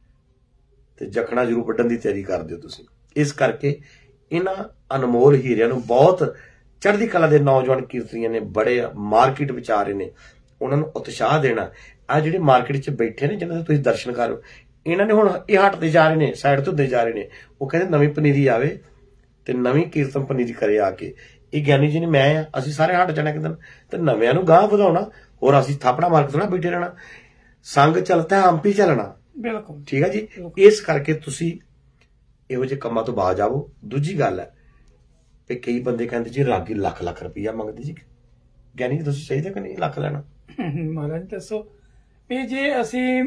ਤੇ ਜਖਣਾ ਜ਼ਰੂਰ ਵੱਢਣ ਦੀ ਤਿਆਰੀ ਕਰ ਦਿਓ ਤੁਸੀਂ। ਇਸ ਕਰਕੇ ਇਹਨਾਂ ਅਨਮੋਲ ਹੀਰਿਆਂ ਨੂੰ ਬਹੁਤ ਚੜ੍ਹਦੀ ਕਲਾ ਦੇ ਨੌਜਵਾਨ ਕੀਰਤਨੀਆਂ ਨੇ ਬੜੇ ਮਾਰਕੀਟ ਵਿੱਚ ਆ ਰਹੇ ਨੇ, ਉਹਨਾਂ ਨੂੰ ਉਤਸ਼ਾਹ ਦੇਣਾ। ਆ ਜਿਹੜੇ ਮਾਰਕੀਟ 'ਚ ਬੈਠੇ ਨੇ ਜਿਹਨਾਂ ਦੇ ਤੁਸੀਂ ਦਰਸ਼ਨ ਕਰੋ, ਇਹਨਾਂ ਨੇ ਹੁਣ ਇਹ ਹਟਦੇ ਜਾ ਰਹੇ ਨੇ, ਸਾਈਡ ਤੋਂ ਹੁੰਦੇ ਜਾ ਰਹੇ ਨੇ। ਉਹ ਕਹਿੰਦੇ ਨਵੀਂ ਪਨੀਰੀ ਆਵੇ ਤੇ ਨਵੀਂ ਕੀਰਤਨ ਪਨੀਰੀ ਕਰੇ ਆ ਕੇ। ਇਹ ਗਿਆਨੀ ਜੀ ਨੇ ਮੈਂ ਆ, ਅਸੀਂ ਸਾਰੇ ਹਟ ਜਾਣਾ ਕਿਤੇ ਤੇ ਨਵਿਆਂ ਨੂੰ ਗਾਂਹ ਵਧਾਉਣਾ, ਹੋਰ ਅਸੀਂ ਥਾਪੜਾ ਮਾਰ ਕੇ ਥੋੜਾ ਬੈਠੇ ਰਹਿਣਾ। ਸੰਗ ਚਲਦਾ ਹੰਪੀ ਚੱਲਣਾ। ਬਿਲਕੁਲ ਠੀਕ ਹੈ ਜੀ। ਇਸ ਕਰਕੇ ਤੁਸੀਂ ਇਹੋ ਜਿਹੇ ਕੰਮਾਂ ਤੋਂ ਬਾਜ ਆਵੋ। ਦੂਜੀ ਗੱਲ ਹੈ ਵੀ ਕਈ ਬੰਦੇ ਕਹਿੰਦੇ ਜੀ ਰਾਗੀ ਲੱਖ ਲੱਖ ਰੁਪਈਆ ਮੰਗਦੇ ਜੀ, ਗਿਆਨੀ ਜੀ ਤੁਸੀਂ ਚਾਹੀਦਾ ਕਿ ਨਹੀਂ ਲੱਖ ਲੈਣਾ? ਮਹਾਰਾਜ ਦੱਸੋ ਵੀ ਜੇ ਅਸੀਂ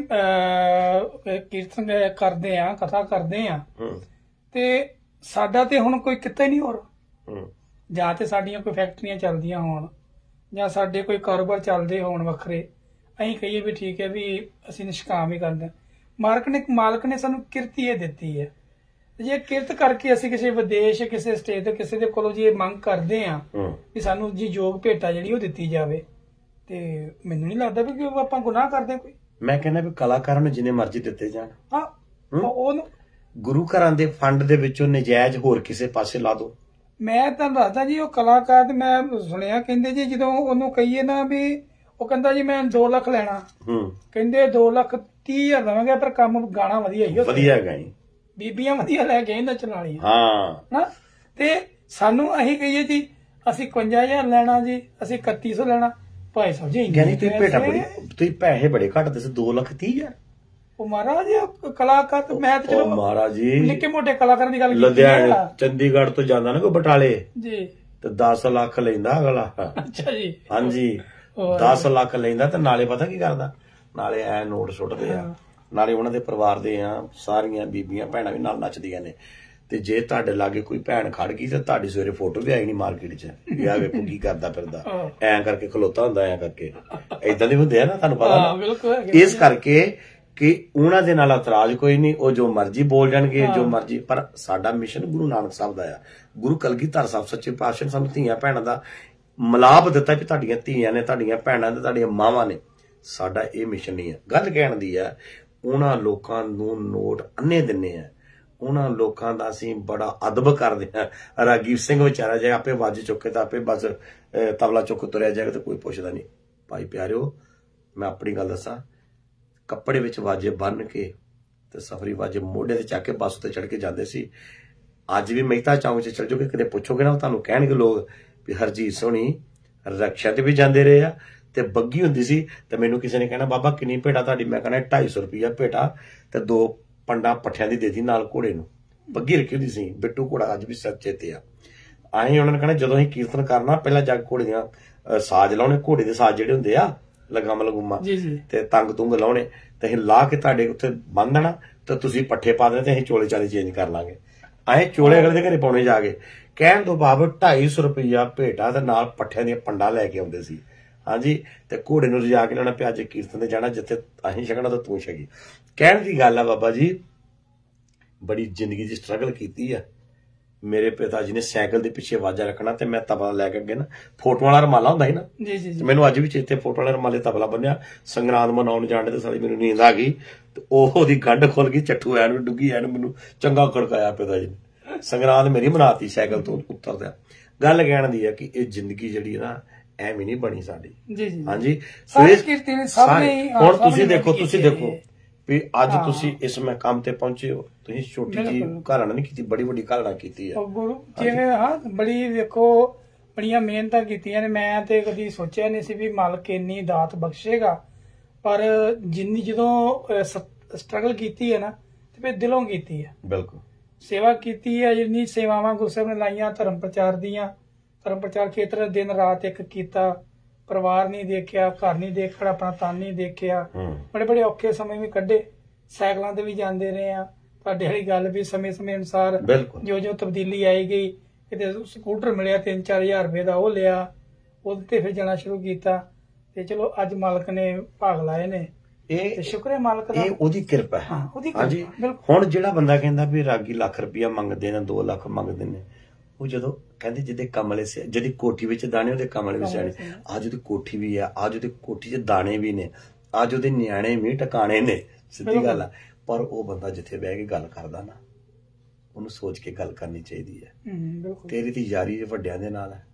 ਕੀਰਤਨ ਕਰਦੇ ਆ, ਕਥਾ ਕਰਦੇ ਆ, ਤੇ ਸਾਡਾ ਤੇ ਹੁਣ ਕੋਈ ਕਿੱਤਾ ਹੀ ਨਹੀਂ ਹੋਰ, ਜਾਂ ਤੇ ਸਾਡੀਆਂ ਕੋਈ ਫੈਕਟਰੀਆਂ ਚੱਲਦੀਆਂ ਹੋਣ ਜਾਂ ਸਾਡੇ ਕੋਈ ਕਾਰੋਬਾਰ ਚੱਲਦੇ ਹੋਣ ਵੱਖਰੇ, ਅਸੀਂ ਕਹੀਏ ਵੀ ਠੀਕ ਹੈ ਵੀ ਅਸੀਂ ਨਿਸ਼ਕਾਮ ਹੀ ਕਰਦੇ। ਮਾਲਕ ਨੇ ਸਾਨੂੰ ਕਿਰਤ ਹੀ ਦਿੱਤੀ ਹੈ। ਜੇ ਕਿਰਤ ਕਰਕੇ ਅਸੀਂ ਕਿਸੇ ਵਿਦੇਸ਼, ਕਿਸੇ ਸਟੇਟ ਤੇ ਕਿਸੇ ਦੇ ਕੋਲੋਂ ਜੇ ਮੰਗ ਕਰਦੇ ਆ ਵੀ ਸਾਨੂੰ ਜੀ ਯੋਗ ਭੇਟਾ ਜਿਹੜੀ ਉਹ ਦਿੱਤੀ ਜਾਵੇ, ਤੇ ਮੈਨੂੰ ਨਹੀਂ ਲੱਗਦਾ ਵੀ ਆਪਾਂ ਗੁਨਾਹ ਕਰਦੇ ਕੋਈ। ਮੈਂ ਕਹਿੰਦਾ ਵੀ ਕਲਾਕਾਰਾਂ ਨੂੰ ਜਿੰਨੇ ਮਰਜ਼ੀ ਦਿੱਤੇ ਜਾਣ, ਉਹਨੂੰ ਗੁਰੂ ਘਰਾਂ ਦੇ ਫੰਡ ਦੇ ਵਿੱਚੋਂ ਨਜਾਇਜ਼ ਹੋਰ ਕਿਸੇ ਪਾਸੇ ਲਾ ਦੋ। ਮੈਂ ਤੁਹਾਨੂੰ ਦੱਸਦਾ ਜੀ, ਉਹ ਕਲਾਕਾਰ ਤੇ ਮੈਂ ਸੁਣਿਆ ਕਹਿੰਦੇ ਜੀ ਜਦੋਂ ਉਹਨੂੰ ਕਹੀਏ ਨਾ ਵੀ, ਉਹ ਕਹਿੰਦਾ ਜੀ ਮੈਂ 2 ਲੱਖ ਲੈਣਾ, ਕਹਿੰਦੇ 2,30,000 ਦੇਵਾਂਗੇ, ਪਰ ਕੰਮ ਗਾਣਾ ਵਧੀਆ ਹੀ ਵਧੀਆ ਹੈਗਾ ਜੀ, ਬੀਬੀਆਂ ਵਧੀਆ ਲੈ ਕੇ ਨੱਚਣ ਵਾਲੀਆਂ ਤੇ ਸਾਨੂੰ ਅਸੀਂ ਕਹੀਏ ਜੀ ਅਸੀਂ 51,000 ਲੈਣਾ ਜੀ, ਅਸੀਂ 3100 ਲੈਣਾ। ਭਾਈ ਸਾਹਿਬ ਜੀ ਤੁਸੀਂ ਪੈਸੇ ਬੜੇ ਘੱਟ ਦੱਸੇ, 2,30,000। ਉਹ ਮਹਾਰਾਜ ਕਲਾਕਾਰ, ਮੈਂ ਤੇ ਚਲੋ ਮਹਾਰਾਜ ਜੀ ਨਿੱਕੇ ਮੋਟੇ ਕਲਾਕਾਰਾਂ ਦੀ ਗੱਲ ਕੀਤੀ, ਲੁਧਿਆਣੇ ਚੰਡੀਗੜ੍ਹ ਤੋਂ ਜਾਂਦਾ ਨਾ ਕੋਈ ਬਟਾਲੇ ਜੀ ਤੇ 10 ਲੱਖ ਲੈਂਦਾ ਅਗਲਾ। ਅੱਛਾ ਜੀ। ਹਾਂਜੀ 10 ਲੱਖ ਲੈਂਦਾ ਤੇ ਨਾਲੇ ਪਤਾ ਕੀ ਕਰਦਾ, ਨਾਲੇ ਐ ਨੋਟ ਸੁੱਟਦੇ ਆ, ਨਾਲੇ ਉਹਨਾਂ ਦੇ ਪਰਿਵਾਰ ਦੇ ਆ ਸਾਰੀਆਂ ਬੀਬੀਆਂ ਭੈਣਾਂ ਵੀ ਨਾਲ ਨੱਚਦੀਆਂ ਨੇ। ਤੇ ਜੇ ਤੁਹਾਡੇ ਲਾਗੇ ਕੋਈ ਭੈਣ ਖੜ ਗਈ ਤੇ ਤੁਹਾਡੀ ਸਵੇਰੇ ਫੋਟੋ ਵੀ ਆਈ ਨੀ ਮਾਰਕੀਟ 'ਚ ਵੀ ਆ ਵੇਖੋ ਕੀ ਕਰਦਾ ਫਿਰਦਾ, ਐਂ ਕਰਕੇ ਖਲੋਤਾ ਹੁੰਦਾ, ਐਂ ਕਰਕੇ ਏਦਾਂ ਦੇ ਹੁੰਦੇ ਆ ਨਾ, ਤੁਹਾਨੂੰ ਪਤਾ। ਇਸ ਕਰਕੇ ਕਿ ਉਹਨਾਂ ਦੇ ਨਾਲ ਇਤਰਾਜ਼ ਕੋਈ ਨਹੀਂ, ਉਹ ਜੋ ਮਰਜ਼ੀ ਬੋਲ ਜਾਣਗੇ, ਜੋ ਮਰਜ਼ੀ, ਪਰ ਸਾਡਾ ਮਿਸ਼ਨ ਗੁਰੂ ਨਾਨਕ ਸਾਹਿਬ ਦਾ ਆ। ਗੁਰੂ ਕਲਗੀਧਰ ਸਾਹਿਬ ਸੱਚੇ ਪਾਤਸ਼ਾਹ ਨੇ ਸਾਨੂੰ ਧੀਆਂ ਭੈਣਾਂ ਦਾ ਮਿਲਾਪ ਦਿੱਤਾ ਕਿ ਤੁਹਾਡੀਆਂ ਧੀਆਂ ਨੇ, ਤੁਹਾਡੀਆਂ ਭੈਣਾਂ ਨੇ, ਤੁਹਾਡੀਆਂ ਮਾਵਾਂ ਨੇ। ਸਾਡਾ ਇਹ ਮਿਸ਼ਨ ਨਹੀਂ ਹੈ। ਗੱਲ ਕਹਿਣ ਦੀ ਹੈ, ਉਹਨਾਂ ਲੋਕਾਂ ਨੂੰ ਨੋਟ ਅੰਨੇ ਦਿੰਨੇ ਆ, ਉਹਨਾਂ ਲੋਕਾਂ ਦਾ ਅਸੀਂ ਬੜਾ ਅਦਬ ਕਰਦੇ ਹਾਂ। ਰਾਗੀਰ ਸਿੰਘ ਵਿਚਾਰਾ ਜੇ ਆਪੇ ਵੱਜ ਚੁੱਕੇ ਤਾਂ ਆਪੇ ਬਸ ਤਬਲਾ ਚੁੱਕ ਤੁਰਿਆ ਜਾਏਗਾ ਤੇ ਕੋਈ ਪੁੱਛਦਾ ਨਹੀਂ। ਭਾਈ ਪਿਆਰਿਓ, ਮੈਂ ਆਪਣੀ ਗੱਲ ਦੱਸਾਂ, ਕੱਪੜੇ ਵਿੱਚ ਵਾਜੇ ਬੰਨ ਕੇ ਤੇ ਸਫਰੀ ਵਾਜੇ ਮੋਢੇ ਤੇ ਚੱਕ ਕੇ ਬੱਸ ਉੱਤੇ ਚੜ ਕੇ ਜਾਂਦੇ ਸੀ। ਅੱਜ ਵੀ ਮਹਿਤਾ ਚੌਂਕ 'ਚ ਚਲ ਜਾਓਗੇ, ਕਿਤੇ ਪੁੱਛੋਗੇ ਨਾ, ਤੁਹਾਨੂੰ ਕਹਿਣਗੇ ਲੋਕ ਵੀ ਹਰਜੀਤ ਸੋਹਣੀ ਰਕਸ਼ਾ ਤੇ ਵੀ ਜਾਂਦੇ ਰਹੇ ਆ ਤੇ ਬੱਗੀ ਹੁੰਦੀ ਸੀ। ਤੇ ਮੈਨੂੰ ਕਿਸੇ ਨੇ ਕਹਿਣਾ ਬਾਬਾ ਕਿੰਨੀ ਭੇਟਾ ਤੁਹਾਡੀ, ਮੈਂ ਕਹਿਣਾ 250 ਰੁਪਇਆ ਭੇਟਾ ਤੇ 2 ਪੰਡਾਂ ਪੱਠਿਆਂ ਦੀ ਦੇਤੀ ਨਾਲ ਘੋੜੇ ਨੂੰ। ਬੱਗੀ ਰੱਖੀ ਹੁੰਦੀ ਸੀ, ਬਿੱਟੂ ਘੋੜਾ ਅੱਜ ਵੀ ਚੇਤੇ ਆ। ਅਸੀਂ ਉਹਨਾਂ ਨੇ ਕਹਿਣਾ ਜਦੋਂ ਅਸੀਂ ਕੀਰਤਨ ਕਰਨਾ ਪਹਿਲਾਂ ਜਾ ਕੇ ਘੋੜੇ ਦੀਆਂ ਸਾਜ਼ ਲਾਉਣੇ, ਘੋੜੇ ਦੇ ਸਾਜ਼ ਜਿਹੜੇ ਹੁੰਦੇ ਆ ਲਗਾਮ ਲਗੂਮਾ ਤੇ ਤੰਗ ਤੁੰਗ ਲਾਉਣੇ ਤੇ ਅਸੀਂ ਲਾ ਕੇ ਤੁਹਾਡੇ ਉੱਥੇ ਬੰਨ ਦੇਣਾ ਤੇ ਤੁਸੀਂ ਪੱਠੇ ਪਾ ਦੇਣੇ ਤੇ ਅਸੀਂ ਚੋਲੇ ਚਾਲੇ ਚੇਂਜ ਕਰ ਲਾਂਗੇ। ਐਂ ਚੋਲੇ ਅਗਲੇ ਦੇ ਘਰੇ ਪਾਉਣੇ ਜਾ ਕੇ। ਕਹਿਣ ਤੋਂ ਬਾਅਦ 250 ਰੁਪਈਆ ਭੇਟਾ ਤੇ ਨਾਲ ਪੱਠਿਆਂ ਦੀਆਂ ਪੰਡਾਂ ਲੈ ਕੇ ਆਉਂਦੇ ਸੀ। ਹਾਂਜੀ, ਤੇ ਘੋੜੇ ਨੂੰ ਰਜਾ ਕੇ ਲੈਣਾ ਪਿਆ, ਅੱਜ ਕੀਰਤਨ ਤੇ ਜਾਣਾ, ਜਿੱਥੇ ਅਸੀਂ ਛਕਣਾ ਤਾਂ ਤੂੰ ਛਕੀ। ਕਹਿਣ ਦੀ ਗੱਲ ਆ ਬਾਬਾ ਜੀ, ਬੜੀ ਜ਼ਿੰਦਗੀ 'ਚ ਸਟਰਗਲ ਕੀਤੀ ਆ। ਮੇਰੇ ਪਿਤਾ ਜੀ ਨੇ ਸਾਈਕਲ ਦੇ ਪਿੱਛੇ ਵਾਜਾ ਰੱਖਣਾ ਤੇ ਮੈਂ ਤਬਲਾ ਲੈ ਕੇ ਅੱਗੇ ਨਾ ਫੋਟੋ ਵਾਲਾ ਰਮਾਲਾ ਹੁੰਦਾ ਸੀ ਨਾ, ਮੈਨੂੰ ਅੱਜ ਵੀ ਚੇਤੇ, ਫੋਟੋ ਵਾਲੇ ਰਮਾਲੇ ਤਬਲਾ ਬੰਨਿਆ, ਸੰਗਰਾਂਦ ਮਨਾਉਣ ਜਾਣੇ ਤੇ ਸਾਡੀ ਮੈਨੂੰ ਨੀਂਦ ਆ ਗਈ ਤੇ ਉਹਦੀ ਗੰਢ ਖੁੱਲ ਗਈ, ਚੱਠੂ ਐਨ ਨੂੰ ਡੁੱਗੀ ਐਨ ਮੈਨੂੰ ਚੰਗਾ ਖੜਕਾਇਆ ਪਿਤਾ ਜੀ ਨੇ। ਸੰਗਰਾਂਦ ਮੇਰੀ ਮਨਾਤੀ ਸਾਈਕਲ ਤੋਂ ਉਤਰਦਿਆਂ। ਗੱਲ ਕਹਿਣ ਦੀ ਆ ਕਿ ਇਹ ਜ਼ਿੰਦਗੀ ਜਿਹੜੀ ਨਾ ਐਵੇਂ ਨਹੀਂ ਬਣੀ ਸਾਡੀ। ਹਾਂਜੀ, ਹੁਣ ਤੁਸੀਂ ਦੇਖੋ ਵੀ ਅੱਜ ਤੁਸੀਂ ਇਸ ਮਕਾਮ ਤੇ ਪਹੁੰਚੇ ਹੋ, ਤੁਸੀਂ ਛੋਟੀ ਜੀ ਘਾਲਣਾ ਨਹੀਂ ਕੀਤੀ, ਬੜੀ ਵੱਡੀ ਘਾਲਣਾ ਕੀਤੀ ਆ। ਜਿਵੇਂ ਬੜੀ ਵੇਖੋ ਬੜੀਆਂ ਮਿਹਨਤਾਂ ਕੀਤੀਆਂ ਨੇ। ਮੈਂ ਤੇ ਕਦੀ ਸੋਚਿਆ ਨਹੀਂ ਸੀ ਵੀ ਮਾਲਕ ਇੰਨੀ ਦਾਤ ਬਖਸ਼ੇਗਾ, ਪਰ ਜਿੰਨੀ ਜਦੋਂ ਸਟਰਗਲ ਕੀਤੀ ਹੈ ਨਾ ਤੇ ਫਿਰ ਦਿਲੋਂ ਕੀਤੀ ਹੈ। ਬਿਲਕੁਲ ਸੇਵਾ ਕੀਤੀ ਹੈ, ਜਿੰਨੀ ਸੇਵਾਵਾਂ ਗੁਰੂ ਸਾਹਿਬ ਨੇ ਲਾਈਆਂ ਧਰਮ ਪ੍ਰਚਾਰ ਦੀਆਂ, ਧਰਮ ਪ੍ਰਚਾਰ ਖੇਤਰ ਦਿਨ ਰਾਤ ਇੱਕ ਕੀਤਾ। ਪਰਿਵਾਰ ਨਹੀਂ ਦੇਖਿਆ, ਘਰ ਨਹੀਂ ਦੇਖਣਾ, ਆਪਣਾ ਤਨ ਨਹੀਂ ਦੇਖਿਆ। ਬੜੇ ਬੜੇ ਔਖੇ ਸਮੇਂ ਵੀ ਕੱਢੇ, ਸਾਈਕਲਾਂ ਤੇ ਵੀ ਜਾਂਦੇ ਰਹੇ ਆ। ਤੁਹਾਡੇ ਵਾਲੀ ਗੱਲ ਵੀ ਸਮੇਂ ਸਮੇਂ ਅਨੁਸਾਰ ਜੋ ਤਬਦੀਲੀ ਆਈ ਗਈ, ਕਿਤੇ ਸਕੂਟਰ ਮਿਲਿਆ 3-4 ਹਜ਼ਾਰ ਰੁਪਏ ਦਾ, ਉਹ ਲਿਆ, ਉਹਦੇ ਤੇ ਫਿਰ ਜਾਣਾ ਸ਼ੁਰੂ ਕੀਤਾ। ਤੇ ਚਲੋ ਅੱਜ ਮਾਲਕ ਨੇ ਭਾਗ ਲਾਏ ਨੇ, ਇਹ ਸ਼ੁਕਰ ਹੈ ਮਾਲਕ ਦਾ, ਇਹ ਉਹਦੀ ਕਿਰਪਾ ਹੈ। ਹਾਂਜੀ, ਹੁਣ ਜਿਹੜਾ ਬੰਦਾ ਕਹਿੰਦਾ ਵੀ ਰਾਗੀ ਲੱਖ ਰੁਪਇਆ ਮੰਗਦੇ ਨੇ, 2 ਲੱਖ ਮੰਗਦੇ ਨੇ, ਉਹ ਜਦੋਂ ਕਹਿੰਦੇ ਜਿਹਦੇ ਕਮਲੇ ਸੇ ਜਿਹਦੀ ਕੋਠੀ ਵਿੱਚ ਦਾਣੇ ਉਹਦੇ ਕਮਲੇ ਵਿੱਚ ਆਣੇ। ਅੱਜ ਉਹਦੀ ਕੋਠੀ ਵੀ ਆ, ਅੱਜ ਉਹਦੀ ਕੋਠੀ 'ਚ ਦਾਣੇ ਵੀ ਨੇ, ਅੱਜ ਉਹਦੇ ਨਿਆਣੇ ਵੀ ਟਿਕਾਣੇ ਨੇ, ਸਿੱਧੀ ਗੱਲ ਆ। ਪਰ ਉਹ ਬੰਦਾ ਜਿੱਥੇ ਬਹਿ ਕੇ ਗੱਲ ਕਰਦਾ ਨਾ, ਉਹਨੂੰ ਸੋਚ ਕੇ ਗੱਲ ਕਰਨੀ ਚਾਹੀਦੀ ਹੈ। ਤੇਰੀ ਦੀ ਯਾਰੀ ਵੱਡਿਆਂ ਦੇ ਨਾਲ ਹੈ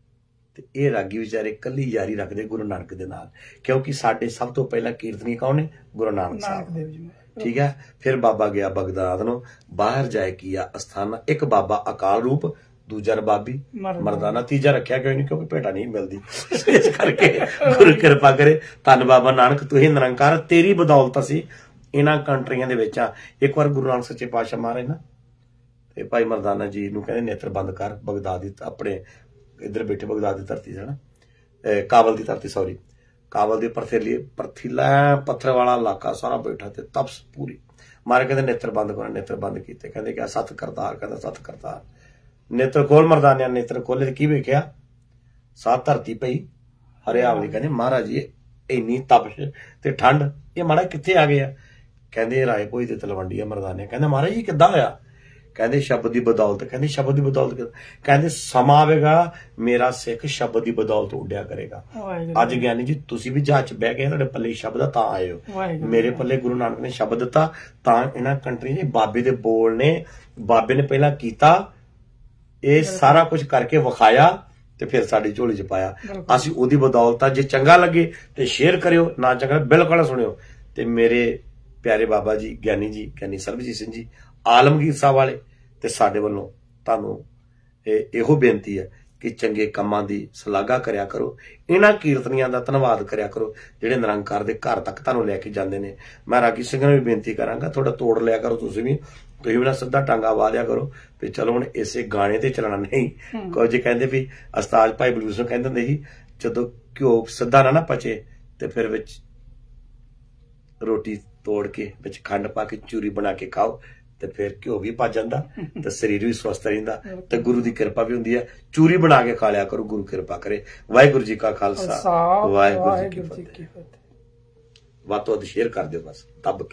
ਤੇ ਇਹ ਰਾਗੀ ਵਿਚਾਰੇ ਕੱਲੀ ਯਾਰੀ ਰੱਖਦੇ ਗੁਰੂ ਨਾਨਕ ਦੇ ਨਾਲ, ਕਿਉਂਕਿ ਸਾਡੇ ਸਭ ਤੋਂ ਪਹਿਲਾਂ ਕੀਰਤਨੀ ਕੌਣ ਨੇ? ਗੁਰੂ ਨਾਨਕ ਸਾਹਿਬ। ਠੀਕ ਹੈ, ਫਿਰ ਬਾਬਾ ਗਿਆ ਬਗਦਾਦ ਨੂੰ, ਬਾਹਰ ਜਾਏ ਕੀਆ ਅਸਥਾਨਾ। ਇੱਕ ਬਾਬਾ ਅਕਾਲ ਰੂਪ, ਦੂਜਾ ਰਬਾਬੀ ਮਰਦਾਨਾ, ਤੀਜਾ ਰੱਖਿਆ ਕਿਉਂ ਨਹੀਂ? ਕਿਉਂਕਿ ਭੇਟਾ ਨਹੀਂ ਮਿਲਦੀ, ਇਸ ਕਰਕੇ ਗੁਰੂ ਕਿਰਪਾ ਕਰੇ। ਧੰਨ ਬਾਬਾ ਨਾਨਕ, ਤੂੰ ਹੀ ਨਿਰੰਕਾਰ, ਤੇਰੀ ਬਦੌਲਤ ਅਸੀਂ ਇਹਨਾਂ ਕੰਟਰੀਆਂ ਦੇ ਵਿੱਚ ਆ। ਇੱਕ ਵਾਰ ਗੁਰੂ ਨਾਨਕ ਸੱਚੇ ਪਾਤਸ਼ਾਹ ਮਹਾਰਾਜ ਨਾ ਤੇ ਭਾਈ ਮਰਦਾਨਾ ਜੀ ਨੂੰ ਕਹਿੰਦੇ ਨੇਤਰ ਬੰਦ ਕਰ, ਬਗਦਾਦ ਦੀ ਆਪਣੇ ਇੱਧਰ ਬੈਠੇ, ਬਗਦਾਦ ਦੀ ਧਰਤੀ ਸੀ ਨਾ, ਕਾਬਲ ਦੀ ਧਰਤੀ, ਸੌਰੀ ਕਾਬਲ ਦੀ ਪਰਥੀਲਾ ਪੱਥਰ ਵਾਲਾ ਇਲਾਕਾ ਸਾਰਾ ਬੈਠਾ ਤੇ ਤਪਸ ਪੂਰੀ। ਮਾਰੇ ਕਹਿੰਦੇ ਨੇਤਰ ਬੰਦ ਕਰੋ, ਨੇਤਰ ਬੰਦ ਕੀਤੇ। ਕਹਿੰਦੇ ਕਿ ਸੱਤ ਕਰਤਾਰ, ਕਹਿੰਦਾ ਸੱਤ ਕਰਤਾਰ। ਨੇਤਰ ਖੋਲ, ਮਰਦਾਨਿਆਂ ਨੇਤਰ ਖੋਲੇ ਤੇ ਕੀ ਵੇਖਿਆ? ਸਾਤ ਧਰਤੀ ਪਈ ਹਰਿਆਵਲੀ। ਕਹਿੰਦੇ ਮਹਾਰਾਜ ਜੀ ਇੰਨੀ ਤਪਸ਼ ਤੇ ਠੰਡ, ਇਹ ਮਾੜਾ ਕਿੱਥੇ ਆ ਗਿਆ? ਕਹਿੰਦੇ ਰਾਏ ਭੋਈ ਦੇ ਤਲਵੰਡੀ ਆ ਮਰਦਾਨੇ। ਕਹਿੰਦੇ ਮਹਾਰਾਜ ਜੀ ਕਿੱਦਾਂ ਹੋਇਆ? ਕਹਿੰਦੇ ਸ਼ਬਦ ਦੀ ਬਦੌਲਤ। ਕਹਿੰਦੇ ਸ਼ਬਦ ਦੀ ਬਦੌਲਤ? ਕਹਿੰਦੇ ਸਮਾਂ ਆਵੇਗਾ ਮੇਰਾ ਸਿੱਖ ਸ਼ਬਦ ਦੀ ਬਦੌਲਤ ਉੱਡਿਆ ਕਰੇਗਾ। ਅੱਜ ਗਿਆਨੀ ਜੀ ਤੁਸੀਂ ਵੀ ਜਹਾਜ਼ 'ਚ ਬਹਿ ਗਏ, ਤੁਹਾਡੇ ਪੱਲੇ ਸ਼ਬਦ ਆ ਤਾਂ ਆਏ ਹੋ। ਮੇਰੇ ਪੱਲੇ ਗੁਰੂ ਨਾਨਕ ਨੇ ਸ਼ਬਦ ਦਿੱਤਾ ਤਾਂ ਇਹਨਾਂ ਕੰਟਰੀ 'ਚ ਬਾਬੇ ਦੇ ਬੋਲ ਨੇ, ਬਾਬੇ ਨੇ ਪਹਿਲਾਂ ਕੀਤਾ, ਇਹ ਸਾਰਾ ਕੁਝ ਕਰਕੇ ਵਿਖਾਇਆ ਤੇ ਫਿਰ ਸਾਡੀ ਝੋਲੀ 'ਚ ਪਾਇਆ। ਅਸੀਂ ਉਹਦੀ ਬਦੌਲਤ ਆ। ਜੇ ਚੰਗਾ ਲੱਗੇ ਤੇ ਸ਼ੇਅਰ ਕਰਿਓ, ਨਾ ਚੰਗਾ ਬਿਲਕੁਲ ਸੁਣਿਓ। ਤੇ ਮੇਰੇ ਪਿਆਰੇ ਬਾਬਾ ਜੀ ਗਿਆਨੀ ਸਰਬਜੀਤ ਸਿੰਘ ਜੀ ਆਲਮਗੀਰ ਸਾਹਿਬ ਵਾਲੇ ਤੇ ਸਾਡੇ ਵੱਲੋਂ ਤੁਹਾਨੂੰ ਇਹੋ ਬੇਨਤੀ ਹੈ ਕਿ ਚੰਗੇ ਕੰਮਾਂ ਦੀ ਸ਼ਲਾਘਾ ਕਰਿਆ ਕਰੋ, ਇਹਨਾਂ ਕੀਰਤਨੀਆਂ ਦਾ ਧੰਨਵਾਦ ਕਰਿਆ ਕਰੋ ਜਿਹੜੇ ਨਿਰੰਕਾਰ ਦੇ ਘਰ ਤੱਕ ਤੁਹਾਨੂੰ ਲੈ ਕੇ ਜਾਂਦੇ ਨੇ। ਮੈਂ ਰਾਗੀ ਸਿੰਘ ਨੂੰ ਵੀ ਬੇਨਤੀ ਕਰਾਂਗਾ, ਥੋੜਾ ਤੋੜ ਲਿਆ ਕਰੋ, ਤੁਸੀਂ ਵੀ ਨਾ ਸਿੱਧਾ ਟਾਂਗਾ ਵਾ ਲਿਆ ਕਰੋ ਵੀ ਚਲੋ ਹੁਣ ਇਸੇ ਗਾਣੇ ਤੇ ਚੱਲਣਾ ਨਹੀਂ। ਕੁਝ ਕਹਿੰਦੇ ਵੀ ਉਸਤਾਦ ਭਾਈ ਬਲੂਸ ਨੂੰ ਕਹਿੰਦੇ ਹੁੰਦੇ ਸੀ, ਜਦੋਂ ਘਿਓ ਸਿੱਧਾ ਨਾ ਪਚੇ ਤੇ ਫਿਰ ਵਿੱਚ ਰੋਟੀ ਤੋੜ ਕੇ ਵਿੱਚ ਖੰਡ ਪਾ ਕੇ ਚੂਰੀ ਬਣਾ ਕੇ ਖਾਓ ਤੇ ਫਿਰ ਘਿਓ ਵੀ ਪਚ ਜਾਂਦਾ ਤੇ ਸਰੀਰ ਵੀ ਸਵਸਥ ਰਹਿੰਦਾ ਤੇ ਗੁਰੂ ਦੀ ਕਿਰਪਾ ਵੀ ਹੁੰਦੀ ਹੈ। ਚੂਰੀ ਬਣਾ ਕੇ ਖਾ ਲਿਆ ਕਰੋ, ਗੁਰੂ ਕਿਰਪਾ ਕਰੇ। ਵਾਹਿਗੁਰੂ ਜੀ ਕਾ ਖਾਲਸਾ, ਵਾਹਿਗੁਰੂ ਜੀ ਕੀ ਫਤਿਹ। ਵੱਧ ਤੋਂ ਵੱਧ ਸ਼ੇਅਰ ਕਰ ਦਿਓ ਬਸ ਦੱਬ